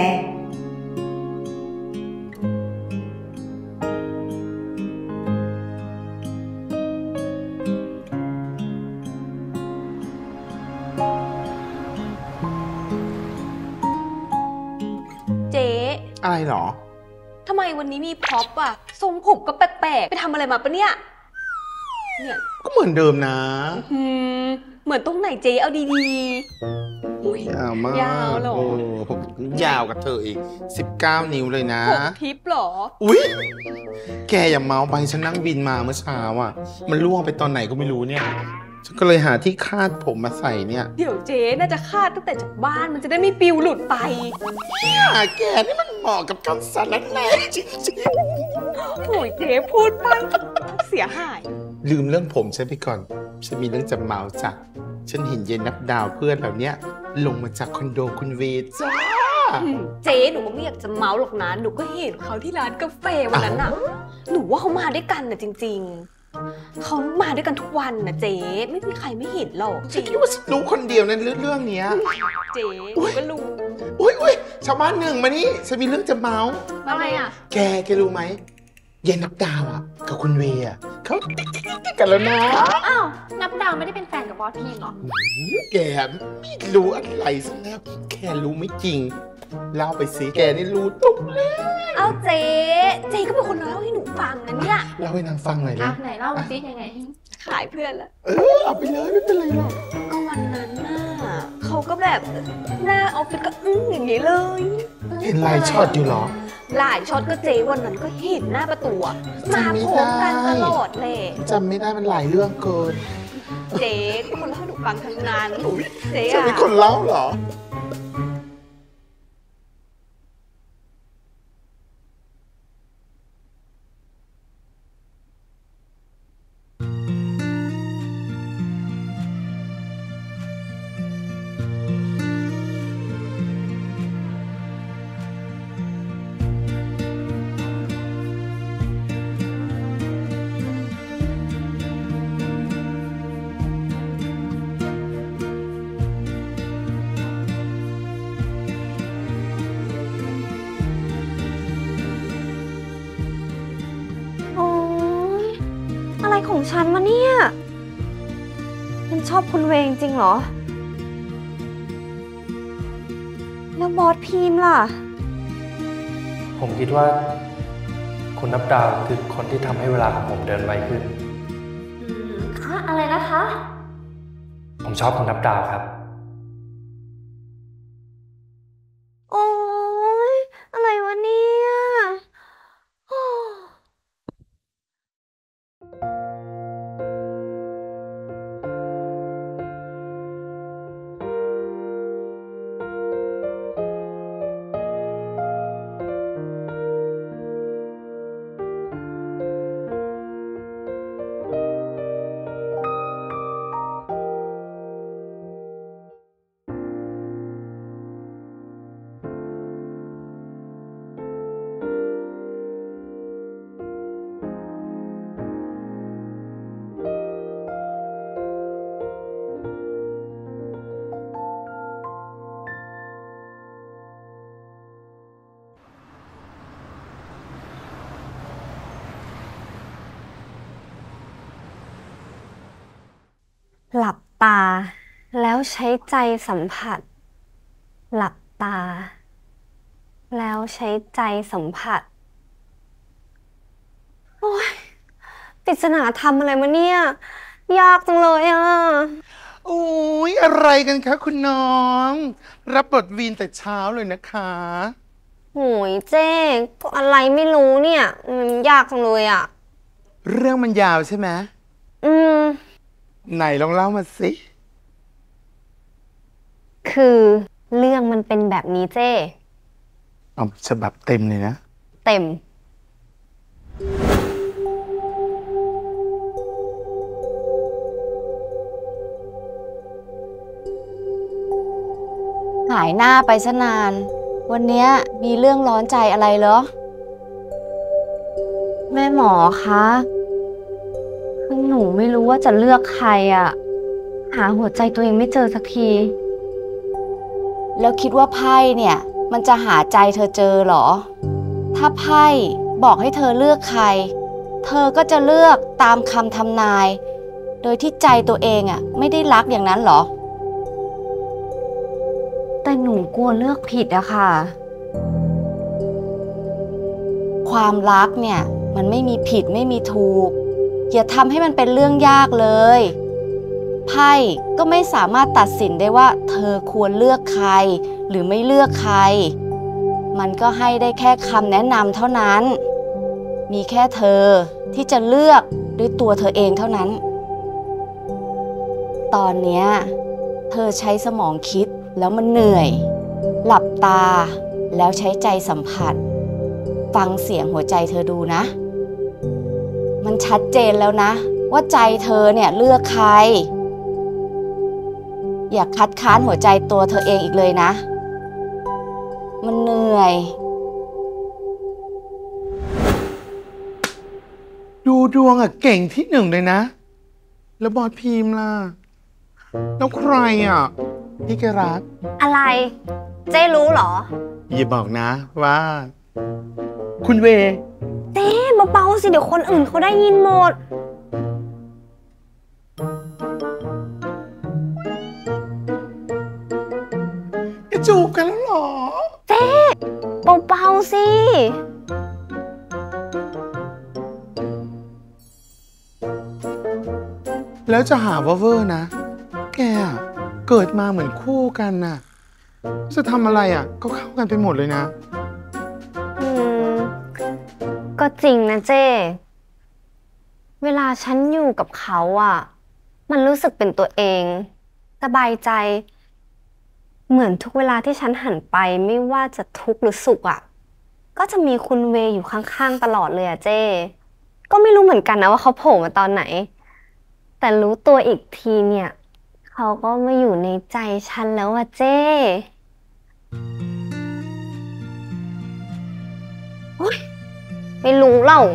เจ๊อะไรหรอทำไมวันนี้มีพร็อพอะทรงผมก็แปลกๆ ไปทำอะไรมาปะเนี่ย เนี่ยก็เหมือนเดิมนะอืมเหมือนตรงไหนเจ๊เอาดีๆอุ้ยยาวมากยาวเหรอโอ้ผมยาวกับเธออีกสิบเก้านิ้วเลยนะผมทิปเหรออุ๊ย แกอย่าเมาไปฉันนั่งบินมาเมื่อเช้าอ่ะ มันล่วงไปตอนไหนก็ไม่รู้เนี่ย ฉันก็เลยหาที่คาดผมมาใส่เนี่ยเดี๋ยวเจ๊น่าจะคาดตั้งแต่จากบ้านมันจะได้ไม่ปลิวหลุดไปเนี่ยแกนี่มันเหมาะกับการสารแหน่จริงโอ้ยเจ๊พูดไปเสียหายๆลืมเรื่องผมฉันไปก่อน ฉันมีเรื่องจะเมาจ้ะฉันเห็นเย็นนับดาวเพื่อนแบบเนี้ยลงมาจากคอนโดคุณเวจ้าเจ๊หนูก็ไม่อยากจะเมาหรอกนะ หนูก็เห็นเขาที่ร้านกาแฟวันนั้นน่ะ หนูว่าเขามาด้วยกันนะจริงๆ เขามาด้วยกันทุกวันนะเจ๊ไม่มีใครไม่เห็นหรอกฉันคิดว่าฉันรู้คนเดียวในเรื่องเนี้ยเจ๊หนูก็รู้อุ้ยอุ้ยชาวบ้านหนึ่งมานี่ฉันมีเรื่องจะเมาอะไรอ่ะแกแกรู้ไหมเย็นนับดาวอ่ะกับคุณเวอ่ะเขาติ๊กกันแล้วนะอ้าว นับดาวไม่ได้เป็นแฟนกับบอสพีมเหรอแกไม่รู้อะไรซะแล้วแกรู้ไม่จริงเล่าไปสิแกนี่รู้ตุ๊บเลยเอาเจ๊เจ๊ก็เป็นคนเล่าให้หนูฟังนะเนี่ยเล่าให้นางฟังหน่อยเลอ่ะยไหนเล่ามาซิยังไงขายเพื่อนละเออเอาไปเลยไม่เป็นไรหรอกก็วันนั้นน่ะเขาก็แบบหน้าออฟฟิศก็อึ้งอย่างนี้เลยเห็นลายช็อตอยู่เหรอหลายช็อตก็เจ๊วันนั้นก็เห็นหน้าประตูอะมาพบกันตลอดเลยจำไม่ได้มันหลายเรื่องเกินเจ๊ก็คนเล่าให้หนูฟังทั้งนั้นเจ๊จะอะมีคนเล่าเหรอโอ๊ย อะไรของฉันวะเนี่ยฉันชอบคุณเวงจริงเหรอแล้วบอสพิมพ์ล่ะผมคิดว่า คุณนับดาวคือคนที่ทำให้เวลาของผมเดินไวขึ้นคะอะไรนะคะผมชอบคุณนับดาวครับโอ๊ย อะไรวะเนี่ยโอ้ หลับตาแล้วใช้ใจสัมผัส หลับตาแล้วใช้ใจสัมผัส โอ๊ยปริศนาธรรมอะไรมาเนี่ย ยากจังเลยอ่ะโอ้ยอะไรกันคะคุณน้อง รับบทวีนแต่เช้าเลยนะคะโหยเจ๊ก็อะไรไม่รู้เนี่ยมันยากจังเลยอ่ะเรื่องมันยาวใช่ไหมอืมไหนลองเล่ามาสิคือเรื่องมันเป็นแบบนี้เจ้เอาฉบับเต็มเลยนะเต็มหายหน้าไปซะนาน วันเนี้ยมีเรื่องร้อนใจอะไรเหรอแม่หมอคะคือหนูไม่รู้ว่าจะเลือกใครอ่ะ หาหัวใจตัวเองไม่เจอสักทีแล้วคิดว่าไพ่เนี่ย มันจะหาใจเธอเจอเหรอ ถ้าไพ่บอกให้เธอเลือกใคร เธอก็จะเลือกตามคำทำนาย โดยที่ใจตัวเองอ่ะไม่ได้รักอย่างนั้นเหรอแต่หนูกลัวเลือกผิดอะค่ะความรักเนี่ยมันไม่มีผิดไม่มีถูก อย่าทำให้มันเป็นเรื่องยากเลยไพ่ก็ไม่สามารถตัดสินได้ว่าเธอควรเลือกใครหรือไม่เลือกใคร มันก็ให้ได้แค่คำแนะนำเท่านั้น มีแค่เธอที่จะเลือกด้วยตัวเธอเองเท่านั้น ตอนเนี้ยเธอใช้สมองคิดแล้วมันเหนื่อย หลับตาแล้วใช้ใจสัมผัส ฟังเสียงหัวใจเธอดูนะ มันชัดเจนแล้วนะว่าใจเธอเนี่ยเลือกใคร อย่าคัดค้านหัวใจตัวเธอเองอีกเลยนะ มันเหนื่อยดูดวงอ่ะเก่งที่หนึ่งเลยนะ แล้วบอสพิมพ์ล่ะ แล้วใครอ่ะที่แกรักอะไร เจ๊รู้เหรออย่าบอกนะว่า คุณเวเจ๊เบาๆสิเดี๋ยวคนอื่นเขาได้ยินหมดจะจูบกันแล้วเหรอเจ๊เบาๆสิแล้วจะหาว่าเวอร์นะ แกอะเกิดมาเหมือนคู่กันน่ะ จะทำอะไรอ่ะ ก็เข้ากันไปหมดเลยนะอืม ก็จริงนะเจ้ เวลาฉันอยู่กับเขาอ่ะ มันรู้สึกเป็นตัวเอง สบายใจ เหมือนทุกเวลาที่ฉันหันไปไม่ว่าจะทุกข์หรือสุขอ่ะ ก็จะมีคุณเวย์อยู่ข้างๆตลอดเลยอ่ะเจ้ ก็ไม่รู้เหมือนกันนะว่าเขาโผล่มาตอนไหน แต่รู้ตัวอีกทีเนี่ย เขาก็มาอยู่ในใจฉันแล้วอ่ะเจ้โอ๊ยไม่รู้เล่า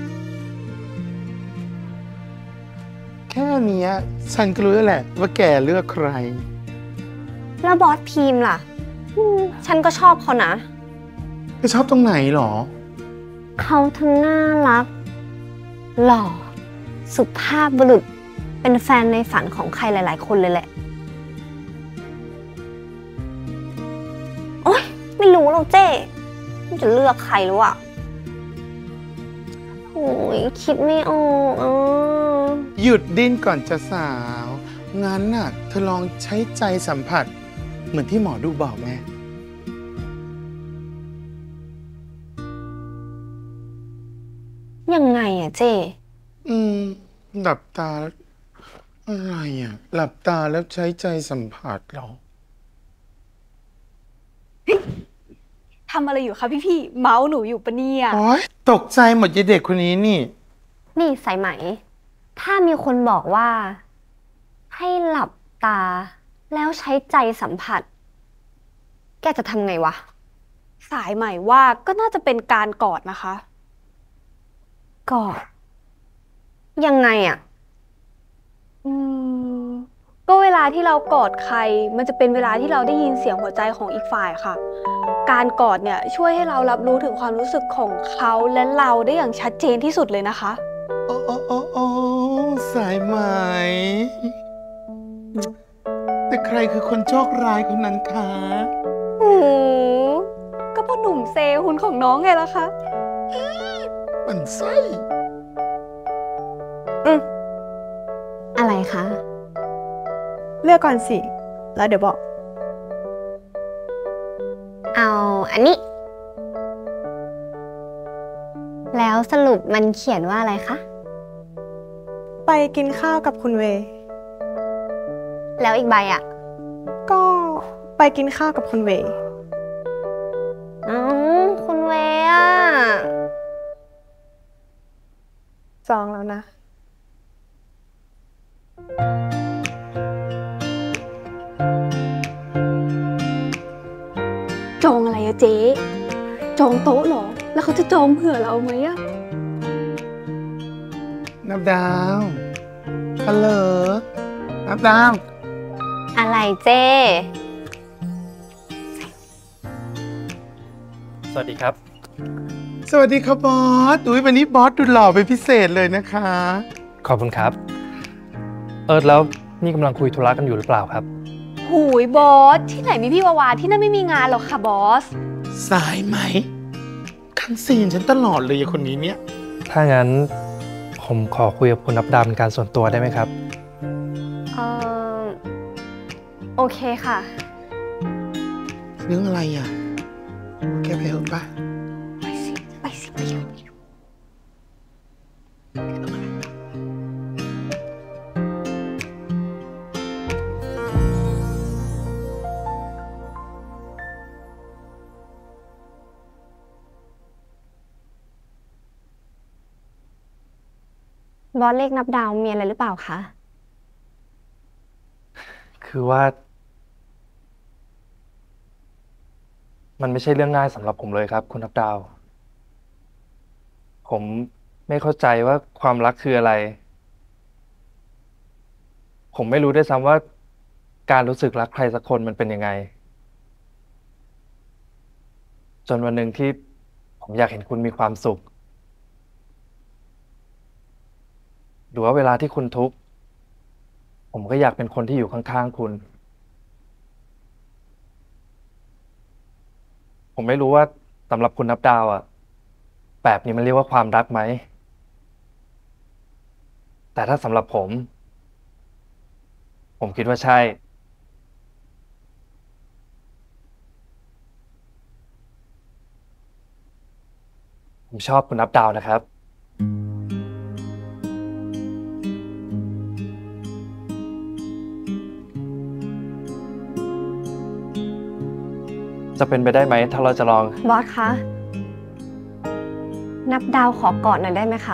แค่เนี้ยฉันก็รู้แล้วแหละว่าแกเลือกใครแล้วบอสพีมล่ะอืมฉันก็ชอบเขานะแกชอบตรงไหนหรอเขาทั้งน่ารัก หล่อ สุภาพบุรุษ เป็นแฟนในฝันของใครหลายๆคนเลยแหละ โอ๊ยไม่รู้หรอกเจ้จะเลือกใครรู้อ่ะโอ้ยคิดไม่ออกอ่ะหยุดดิ้นก่อนจะสาว งั้นน่ะ เธอลองใช้ใจสัมผัส เหมือนที่หมอดูบอกแม่ยังไงอ่ะเจ้อืม หลับตาแล้วอะไรอ่ะ หลับตาแล้วใช้ใจสัมผัสเหรอทำอะไรอยู่คะพี่พี่ๆเมาส์หนูอยู่ปะเนี่ยโอ๊ย ตกใจหมดยายเด็กคนนี้นี่นี่สายไหม ถ้ามีคนบอกว่า ให้หลับตา แล้วใช้ใจสัมผัส แกจะทำไงวะสายใหม่ว่าก็น่าจะเป็นการกอดนะคะกอดยังไงอ่ะอืม ก็เวลาที่เรากอดใคร มันจะเป็นเวลาที่เราได้ยินเสียงหัวใจของอีกฝ่ายค่ะ การกอดเนี่ยช่วยให้เรารับรู้ถึงความรู้สึกของเขาและเราได้อย่างชัดเจนที่สุดเลยนะคะโอ้โอ้โอ้โอ้สายไหม แต่ใครคือคนโชคร้ายคนนั้นคะโอ้โหก็พ่อหนุ่มเซฮุนของน้องไงล่ะคะมันไส้อะไรคะเลือกก่อนสิ แล้วเดี๋ยวบอกเอาอันนี้ แล้วสรุปมันเขียนว่าอะไรคะไปกินข้าวกับคุณเวย์แล้วอีกใบอ่ะก็ไปกินข้าวกับคุณเวย์อ๋อคุณเวอ่ะจองแล้วนะ จองอะไรอะเจ๊จองโต๊ะเหรอ แล้วเขาจะจองเผื่อเราไหมอะนับดาวฮัลโหลนับดาวอะไรเจ้สวัสดีครับสวัสดีครับบอส อุ้ยวันนี้บอสดูหล่อเป็นพิเศษเลยนะคะขอบคุณครับ เออแล้วนี่กำลังคุยธุระกันอยู่หรือเปล่าครับหูยบอส ที่ไหนมีพี่วาวาที่นั่นไม่มีงานหรอกค่ะบอสสายไหม คันซีนฉันตลอดเลยไอ้คนนี้เนี่ยถ้างั้นผมขอคุยกับคุณนับดาวเป็นการส่วนตัวได้ไหมครับเออโอเคค่ะเรื่องอะไรอ่ะแกไปเถอะปะไปสิ ไปสิไปอยู่บอสเลขนับดาวมีอะไรหรือเปล่าคะคือว่า มันไม่ใช่เรื่องง่ายสำหรับผมเลยครับ คุณนับดาว ผมไม่เข้าใจว่าความรักคืออะไร ผมไม่รู้ด้วยซ้ำว่าการรู้สึกรักใครสักคนมันเป็นยังไง จนวันหนึ่งที่ผมอยากเห็นคุณมีความสุข หรือว่าเวลาที่คุณทุกข์ผมก็อยากเป็นคนที่อยู่ข้างๆคุณ ผมไม่รู้ว่าสำหรับคุณนับดาวอะแบบนี้มันเรียกว่าความรักไหม แต่ถ้าสำหรับผม ผมคิดว่าใช่ ผมชอบคุณนับดาวนะครับ จะเป็นไปได้ไหมถ้าเราจะลองบอสคะ นับดาวขอกอดหน่อยได้ไหมคะ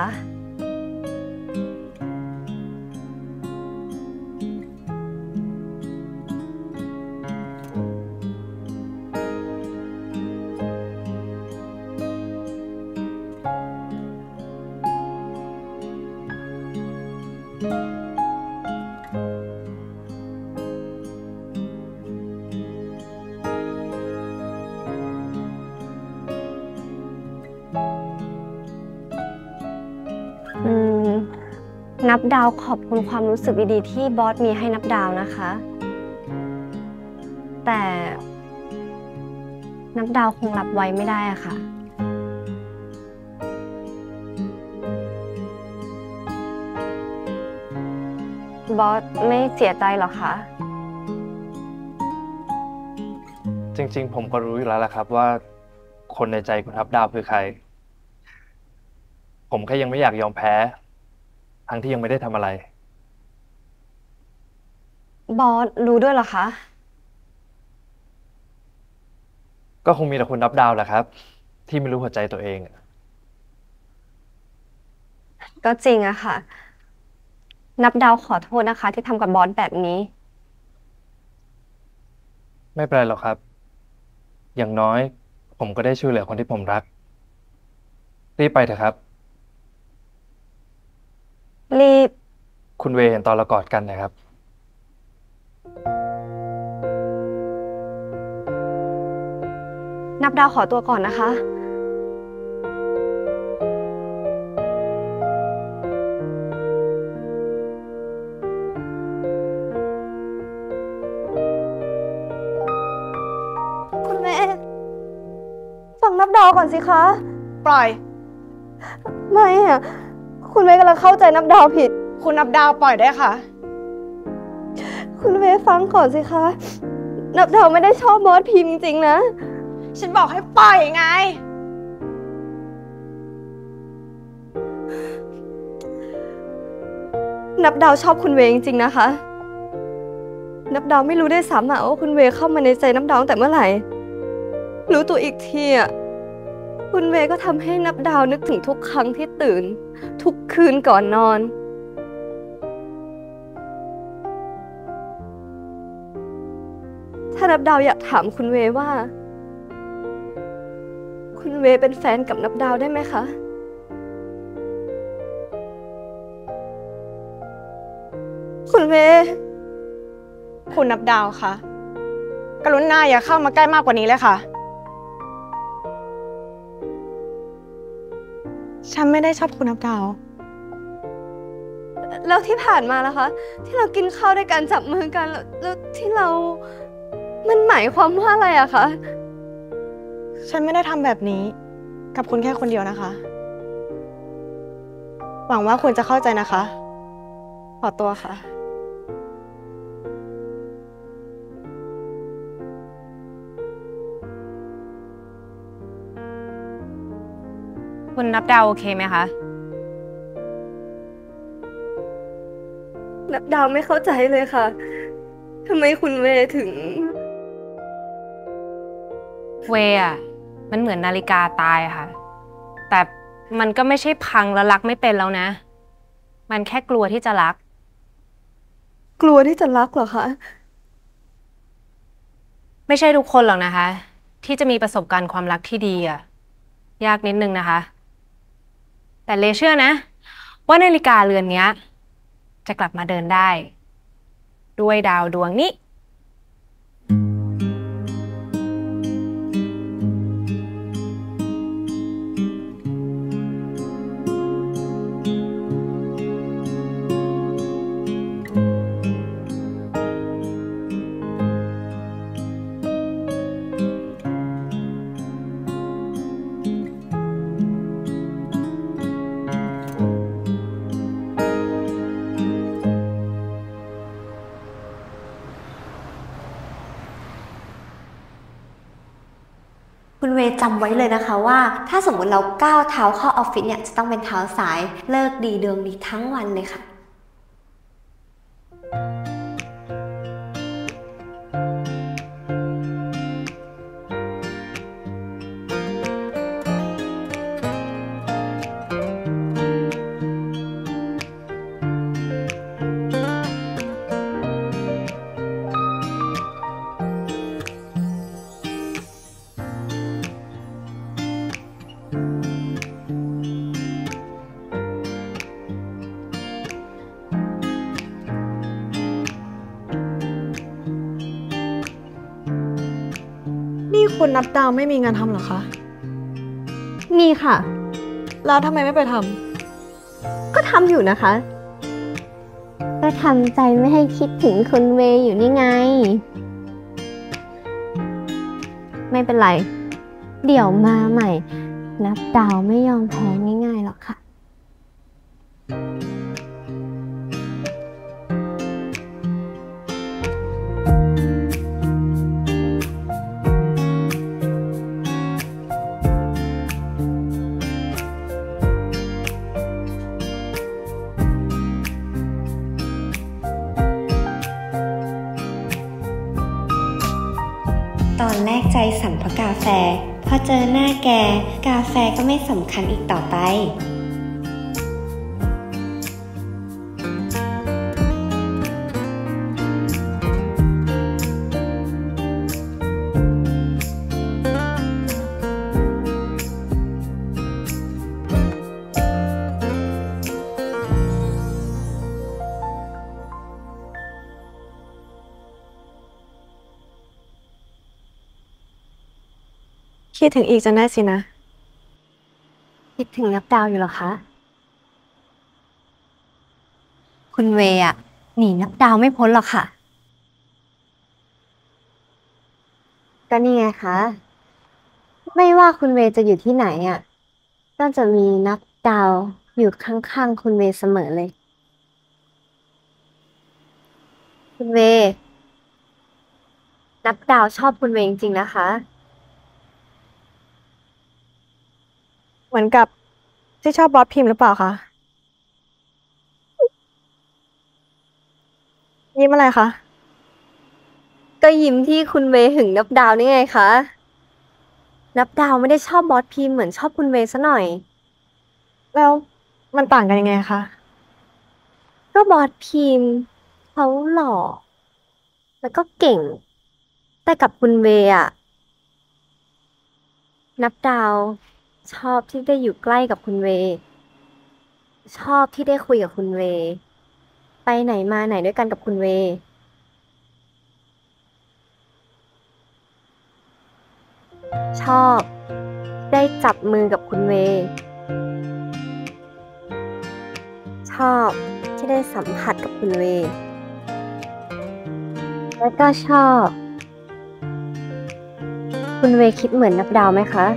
อืม นับดาวขอบคุณความรู้สึกดีๆที่บอสมีให้นับดาวนะคะ แต่นับดาวคงรับไว้ไม่ได้อะค่ะบอสไม่เสียใจหรอคะจริงๆผมก็รู้อยู่แล้วแหละครับว่าคนในใจคุณนับดาวคือใครผมแค่ยังไม่อยากยอมแพ้ทั้งที่ยังไม่ได้ทำอะไรบอสรู้ด้วยเหรอคะก็คงมีแต่คุณนับดาวแหละครับที่ไม่รู้หัวใจตัวเองก็จริงอะค่ะนับดาวขอโทษนะคะที่ทำกับบอสแบบนี้ไม่เป็นไรหรอกครับอย่างน้อยผมก็ได้ช่วยเหลือคนที่ผมรักรีบไปเถอะครับรีบคุณเวย์เห็นตอนเรากอดกันนะครับนับดาวขอตัวก่อนนะคะคุณแม่ฟังนับดาวก่อนสิคะปล่อยไม่อะคุณเวย์กำลังเข้าใจนับดาวผิดคุณนับดาวปล่อยได้ค่ะคุณเวย์ฟังก่อนสิคะนับดาวไม่ได้ชอบบอสพิมพ์จริงๆนะฉันบอกให้ปล่อยไงนับดาวชอบคุณเวย์จริงๆนะคะนับดาวไม่รู้ได้ซ้ำอะว่าคุณเวย์เข้ามาในใจนับดาวตั้งแต่เมื่อไหร่รู้ตัวอีกทีอะคุณเวย์ก็ทำให้นับดาวนึกถึงทุกครั้งที่ตื่นทุกคืนก่อนนอนถ้านับดาวอยากถามคุณเวย์ว่าคุณเวย์เป็นแฟนกับนับดาวได้ไหมคะคุณเวย์คุณนับดาวคะกรุณาอย่าเข้ามาใกล้มากกว่านี้เลยค่ะฉันไม่ได้ชอบคุณนับดาวแล้วที่ผ่านมาล่ะคะที่เรากินข้าวด้วยกันจับมือกันแล้วแล้วที่เรามันหมายความว่าอะไรอะคะฉันไม่ได้ทำแบบนี้กับคุณแค่คนเดียวนะคะหวังว่าคุณจะเข้าใจนะคะขอตัวค่ะคุณนับดาวโอเคไหมคะนับดาวไม่เข้าใจเลยค่ะทำไมคุณเวถึงเวอะมันเหมือนนาฬิกาตายค่ะแต่มันก็ไม่ใช่พังแล้วรักไม่เป็นแล้วนะมันแค่กลัวที่จะรักกลัวที่จะรักเหรอคะไม่ใช่ทุกคนหรอกนะคะที่จะมีประสบการณ์ความรักที่ดีอะยากนิดนึงนะคะแต่เลเชื่อนะว่านาฬิกาเรือนนี้จะกลับมาเดินได้ด้วยดาวดวงนี้คุณเวย์จำไว้เลยนะคะว่าถ้าสมมติเราก้าวเท้าเข้าออฟฟิศเนี่ยจะต้องเป็นเท้าซ้ายเลิกดีดวงดีทั้งวันเลยค่ะนี่คุณนับดาวไม่มีงานทำเหรอคะมีค่ะแล้วทำไมไม่ไปทำก็ทำอยู่นะคะก็ทำใจไม่ให้คิดถึงคุณเวย์อยู่นี่ไงไม่เป็นไรเดี๋ยวมาใหม่ นับดาวไม่ยอมแพ้ง่ายๆหรอกค่ะตอนแรกใจสั่นเพราะกาแฟ พอเจอหน้าแก กาแฟก็ไม่สำคัญอีกต่อไปคิดถึงอีกจนได้สินะคิดถึงนับดาวอยู่เหรอคะ คุณเวย์อะหนีนับดาวไม่พ้นหรอกค่ะ ก็นี่ไงคะ ไม่ว่าคุณเวย์จะอยู่ที่ไหนอะก็จะมีนับดาวอยู่ข้างๆคุณเวย์เสมอเลย คุณเวย์นับดาวชอบคุณเวย์จริงๆนะคะเหมือนกับที่ชอบบอสพิมพ์หรือเปล่าคะ ยิ้มอะไรคะก็ยิ้มที่คุณเวย์หึงนับดาวนี่ไงคะ นับดาวไม่ได้ชอบบอสพิมพ์เหมือนชอบคุณเวย์ซะหน่อยแล้วมันต่างกันยังไงคะก็บอสพิมพ์เขาหล่อ แล้วก็เก่ง แต่กับคุณเวย์อะนับดาวชอบที่ได้อยู่ใกล้กับคุณเวย์ชอบที่ได้คุยกับคุณเวย์ไปไหนมาไหนด้วยกันกับคุณเวย์ชอบได้จับมือกับคุณเวย์ชอบที่ได้สัมผัสกับคุณเวย์แล้วก็ชอบ คุณเวย์คิดเหมือนนับดาวไหมคะ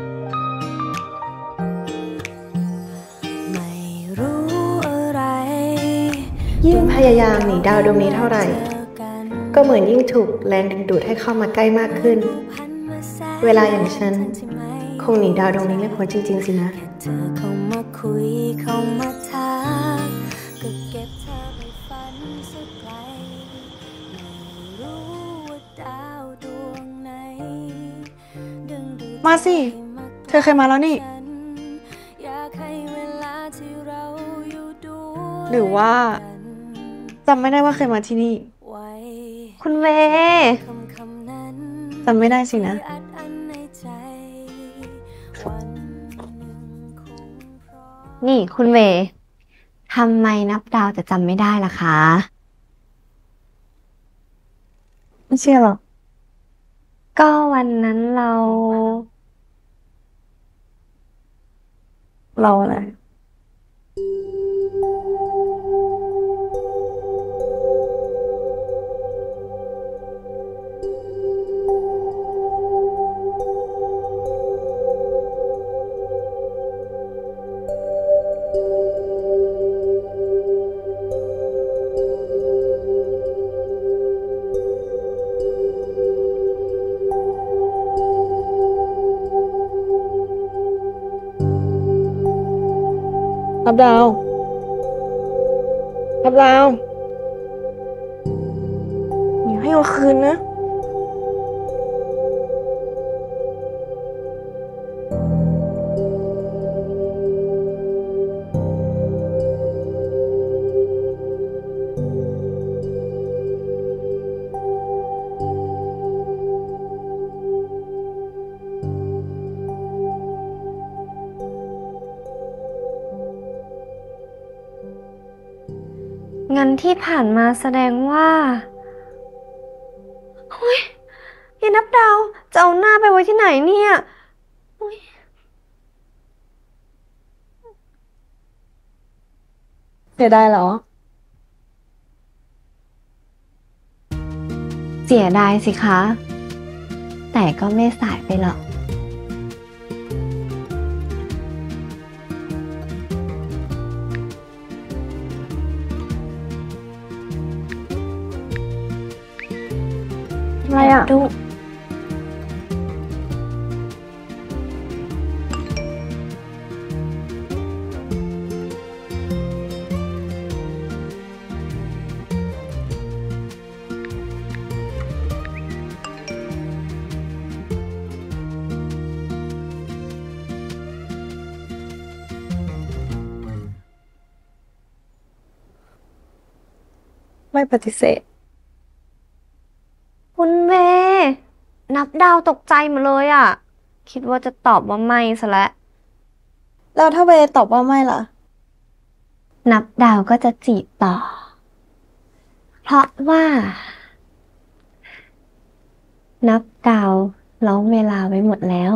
ยิ่งพยายามหนีดาวดวงนี้เท่าไหร่ ก็เหมือนยิ่งถูกแรงดึงดูดให้เข้ามาใกล้มากขึ้น เวลาอย่างฉันคงหนีดาวดวงนี้ไม่พ้นจริงๆสินะเธอเข้ามาคุยเข้ามาทักก็เก็บเธอไปฝันสักไกลไม่รู้ว่าดาวดวงไหนดึงดูดมาสิ เธอเคยมาแล้วนี่อยากให้เวลาที่เราอยู่ด้วยหรือว่าจำไม่ได้ว่าเคยมาที่นี่คุณเวย์จำไม่ได้สินะนี่คุณเวย์ทำไมนับดาวจะจำไม่ได้ล่ะคะไม่เชื่อหรอกก็วันนั้นเราเราอะไร นับดาวนับดาวอย่าให้เอาคืนนะงั้นที่ผ่านมาแสดงว่าเฮ้ยยายนับดาวจะเอาหน้าไปไว้ที่ไหนเนี่ยเฮ้ยเสียดายเหรอเสียดายสิคะ แต่ก็ไม่สายไปหรอกอะไรอ่ะดูไม่ปฏิเสธคุณเมย์นับดาวตกใจหมดเลยอ่ะคิดว่าจะตอบว่าไม่ซะแล้วแล้วถ้าเวตอบว่าไม่ล่ะนับดาวก็จะจีบต่อเพราะว่านับดาวล้อมเวลาไว้หมดแล้ว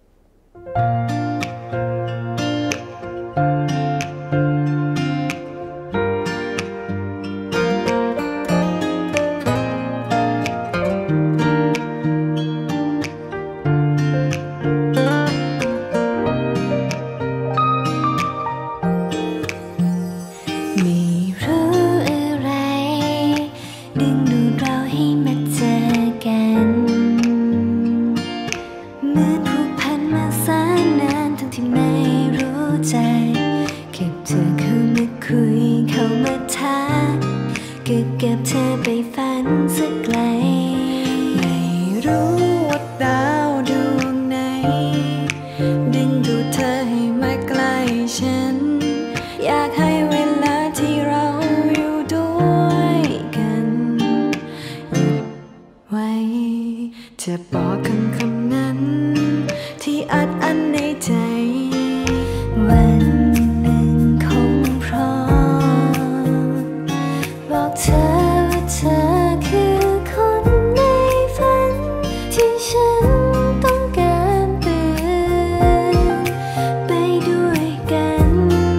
เก็บเธอไปฝันสักไกลไม่รู้ว่าดาวดวงไหนดึงดูดเธอให้มาใกล้ฉันอยากให้เวลาที่เราอยู่ด้วยกันหยุดไว้จะบอกคำคำนั้นที่อัดอั้นในใจวันหนึ่งคงพร้อมบอกเธอว่าเธอคือคนในฝันที่ฉันต้องการตื่นไปด้วยกัน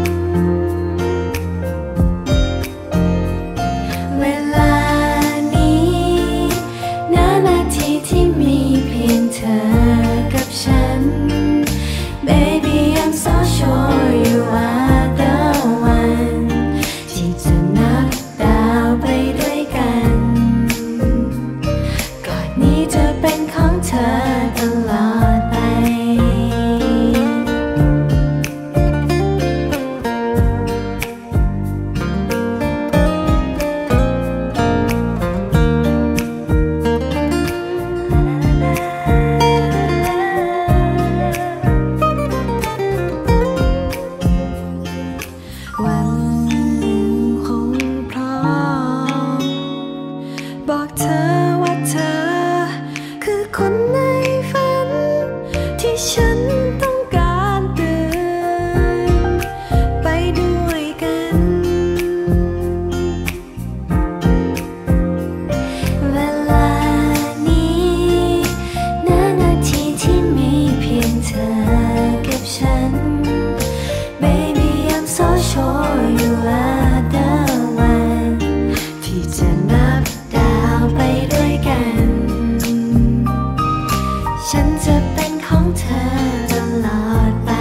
เวลานี้นานาทีที่มีเพียงเธอกับฉัน Baby I'm so sure you are the one ที่จะนับดาวไปด้วยกันกอดนี้จะเป็นของเธอตลอดไปวันหนึ่งคงพร้อมบอกเธอว่าเธอคือคนในฝันที่ฉันต้องการตื่นไปด้วยกันเวลานี้นานาทีที่มีเพียงเธอกับฉัน Baby I'm so sure you are the one ที่จะนับดาวไปด้วยกันฉันจะเป็นของเธอตลอดไป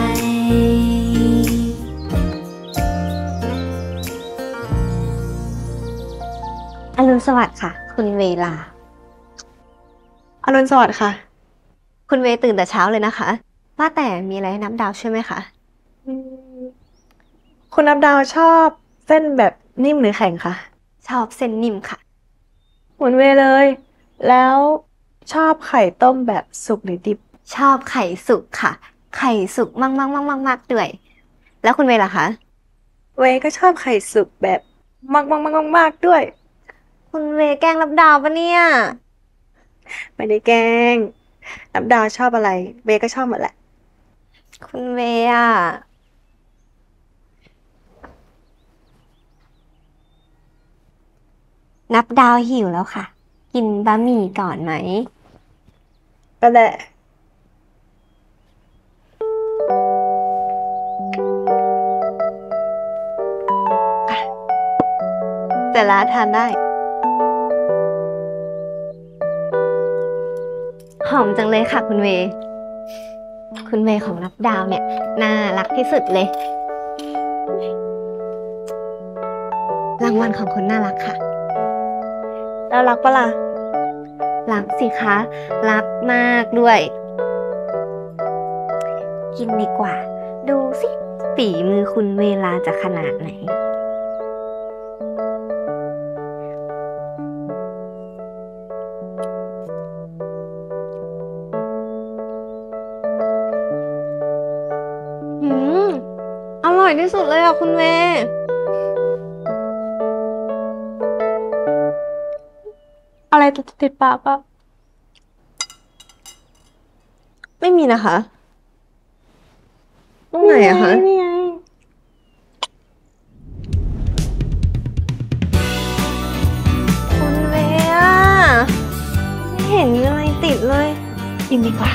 อรุณสวัสดิ์ค่ะคุณเวลาอรุณสวัสดิ์ค่ะคุณเวตื่นแต่เช้าเลยนะคะว่าแต่มีอะไรให้นับดาวช่วยไหมคะคุณนับดาวชอบเส้นแบบนิ่มหรือแข็งคะชอบเส้นนิ่มค่ะเหมือนเวเลยแล้วชอบไข่ต้มแบบสุกหรือดิบชอบไข่สุกค่ะไข่สุกมากมากมากมากมากด้วยแล้วคุณเวล่ะคะเวก็ชอบไข่สุกแบบมากมากมากมากมากด้วยคุณเวแกล้งนับดาวปะเนี่ยไม่ได้แกล้งนับดาวชอบอะไรเวก็ชอบหมดแหละคุณเวอ่ะนับดาวหิวแล้วค่ะกินบะหมี่ก่อนไหมก็ได้แต่ละทานได้หอมจังเลยค่ะคุณเวคุณเวของนับดาวเนี่ยน่ารักที่สุดเลยรางวัลของคนน่ารักค่ะแล้วรักปะล่ะรักสิคะ รักมากด้วย กินดีกว่า ดูสิฝีมือคุณเวลาจะขนาดไหนอืม อร่อยที่สุดเลยอ่ะคุณเวย์อะไรติดปากปะไม่มีนะคะตรงไหนอะคะนี่ไงคุณเวย์อะไม่เห็นมีอะไรติดเลยกินดีกว่า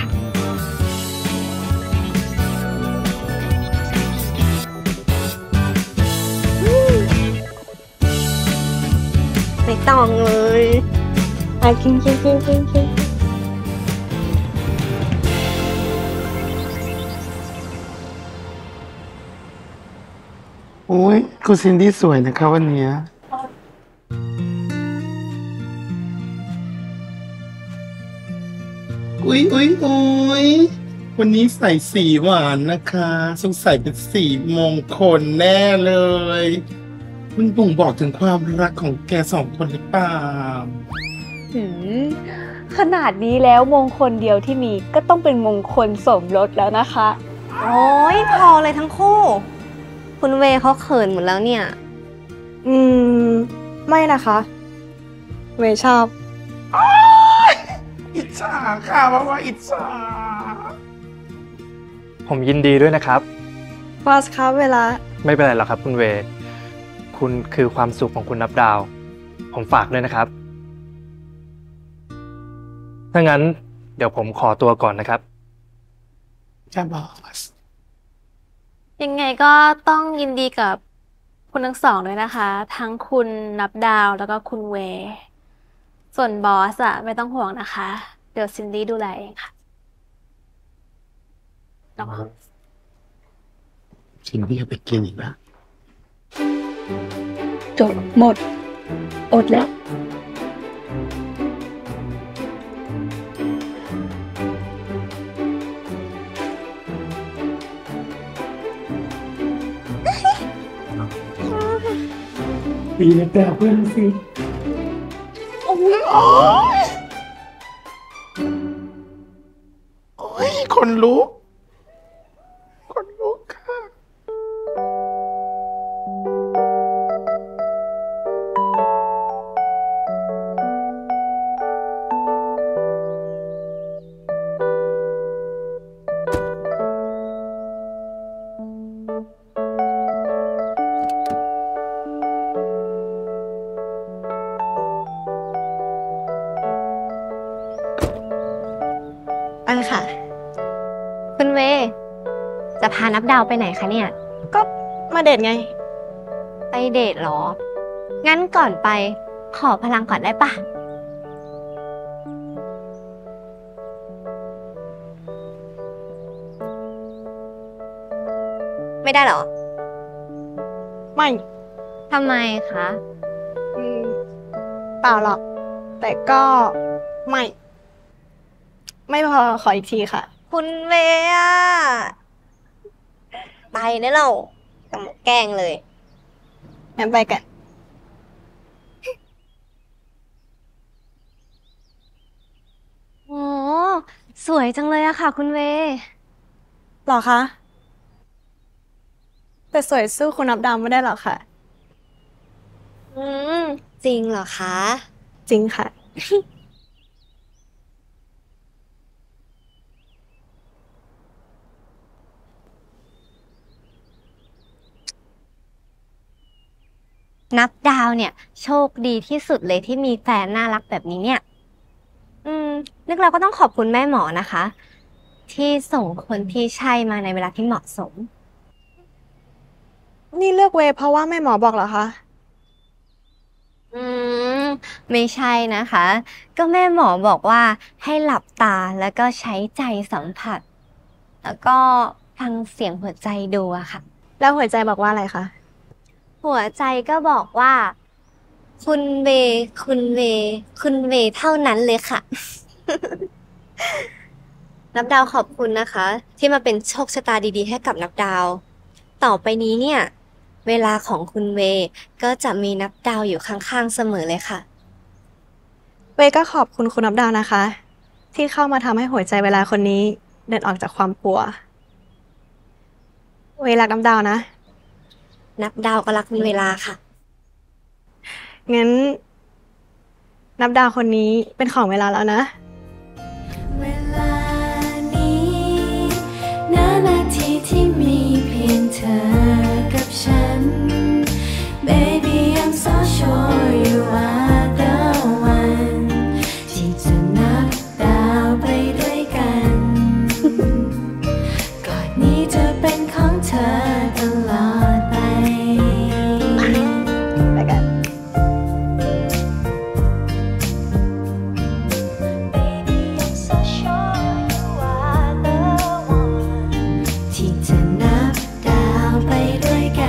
ไม่ต้องเลยอ่ะกินกินกินกินกินโอ้ยคุณซินดี้สวยนะคะวันเนี้ยอุ๊ยอุ๊ยอุ๊ยวันนี้ใส่สีหวานนะคะสงสัยเป็นสีมงคลแน่เลยมันบ่งบอกถึงความรักของแกสองคนหรือเปล่าหืมขนาดนี้แล้วมงคลเดียวที่มีก็ต้องเป็นมงคลสมรสแล้วนะคะโอ้ยพอเลยทั้งคู่ คุณเวย์เขาเขินหมดแล้วเนี่ยอืม ไม่นะคะ เวย์ชอบอิจฉาค่ะว่าว่าอิจฉาผมยินดีด้วยนะครับฟาสครับเวลาไม่เป็นไรหรอกครับคุณเวย์คุณคือความสุขของคุณนับดาว ผมฝากด้วยนะครับ ถ้างั้นเดี๋ยวผมขอตัวก่อนนะครับจ้าบอสยังไงก็ต้องยินดีกับคุณทั้งสองด้วยนะคะ ทั้งคุณนับดาวแล้วก็คุณเวย์ส่วนบอสอะไม่ต้องห่วงนะคะ เดี๋ยวซินดี้ดูแลเองค่ะเนาะซินดี้เขาไปกินอีกแล้วจบหมด อดแล้วปีนักดาวเพื่อนสิโอ้ยโอ้ยโอ้ยคนลุกคนลุกค่ะอันค่ะคุณเวย์จะพานับดาวไปไหนคะเนี่ยก็มาเดทไงไปเดทเหรอ งั้นก่อนไปขอพลังก่อนได้ปะไม่ได้เหรอไม่ทำไมคะอืม เปล่าหรอก แต่ก็ไม่ ไม่พอขออีกทีค่ะคุณเวย์อะไปได้เรากำลังแกล้งเลยงั้นไปกันโอ้สวยจังเลยอะค่ะ คุณเวย์หรอคะ แต่สวยสู้คุณนับดาวไม่ได้หรอกค่ะอืม จริงเหรอคะจริงค่ะนับดาวเนี่ย โชคดีที่สุดเลยที่มีแฟนน่ารักแบบนี้เนี่ย อืม นึกเราก็ต้องขอบคุณแม่หมอนะคะ ที่ส่งคนที่ใช่มาในเวลาที่เหมาะสมนี่เลือกเวย์เพราะว่าแม่หมอบอกเหรอคะอืม ไม่ใช่นะคะ ก็แม่หมอบอกว่าให้หลับตาแล้วก็ใช้ใจสัมผัส แล้วก็ฟังเสียงหัวใจดูอะค่ะแล้วหัวใจบอกว่าอะไรคะหัวใจก็บอกว่าคุณเวคุณเวคุณเวเท่านั้นเลยค่ะ นับดาวขอบคุณนะคะ ที่มาเป็นโชคชะตาดีๆให้กับนับดาว ต่อไปนี้เนี่ย เวลาของคุณเวก็จะมีนับดาวอยู่ข้างๆเสมอเลยค่ะเวก็ขอบคุณคุณนับดาวนะคะ ที่เข้ามาทำให้หัวใจเวลาคนนี้เดินออกจากความกลัว เวรักนับดาวนะนับดาวก็รักคุณเวลาค่ะงั้น นับดาวคนนี้เป็นของเวลาแล้วนะเวลานี้ณนาทีที่มีเพียงเธอกับฉัน Baby I'm so sure you are the one ที่จะนับดาวไปด้วยกัน ก่อนนี้จะเป็นของเธอตลอดไปไปกัน Baby I'm so sure you are the one ที่จะนับดาวไปด้วยกัน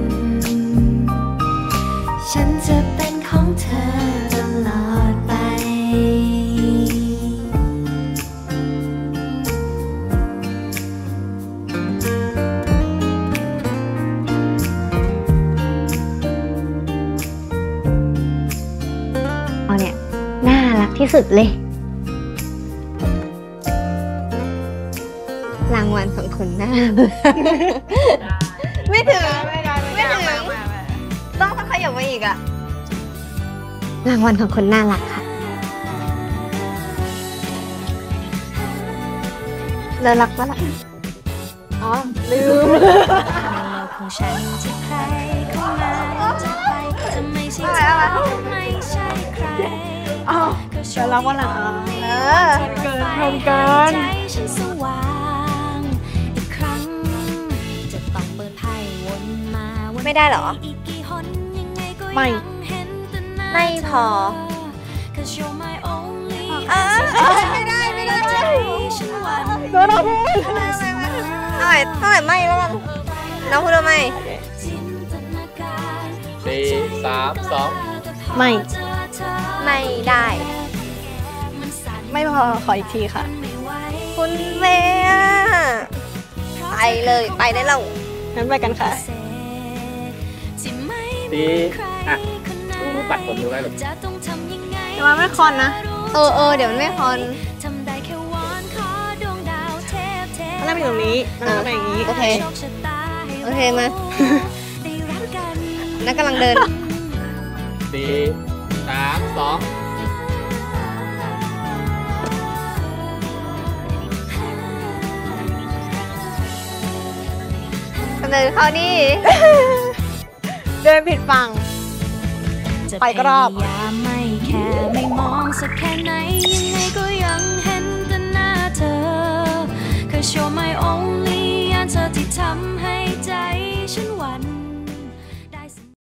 ฉันจะเป็นของเธอตลอดไปเอาเนี่ยน่ารักที่สุดเลย รางวัลของคุณน่าไม่ถึงไม่ถึงต้องถ้าขยับมาอีกอะรางวัลของคนน่ารักค่ะน่ารักปะล่ะอ๋อลืมของฉันที่ใครเข้ามาจะไปจะไม่ใช่เธอไม่ใช่ใครอ๋อเดี๋ยวเราวันหลังเออเกินทำกันใจฉันสว่างอีกครั้งจะต้องเปิดไพ่วนมาวนไม่ได้เหรออีกกี่หนยังไงก็ไม่ยังเห็นแต่หน้าไม่พอ 'Cause you're my only อ่ะ answer ไม่ได้ไม่ได้ใจฉันหวั่นโดนเอาพูดเท่าไหร่เท่าไหร่ไม่แล้วกันน้องพูดว่าไม่จินตนาการสี่สามสองไม่ไม่ได้ไม่พอขออีกทีค่ะคุณเมย์ไปเลยไปได้แล้วงั้นไปกันค่ะดีอ่ะปัดผมดูได้หรอแต่ว่าไม่คอนนะเออเออเดี๋ยวมันไม่คอนทำได้แค่วอนขอดวงดาวเทพเทพถ้าเราไปตรงนี้มันก็ไปอย่างนี้โอเคโชคชะตาให้โอเคมาได้รักกันนักกำลังเดินสี่สามสองเดินเข้านี่เดินผิดฝั่งจะไปก็รอบพยายามไม่แค่ไม่มองสักแค่ไหนยังไงก็ยังเห็นแต่หน้าเธอ 'Cause you're my only answer ที่ทำให้ใจฉันหวั่น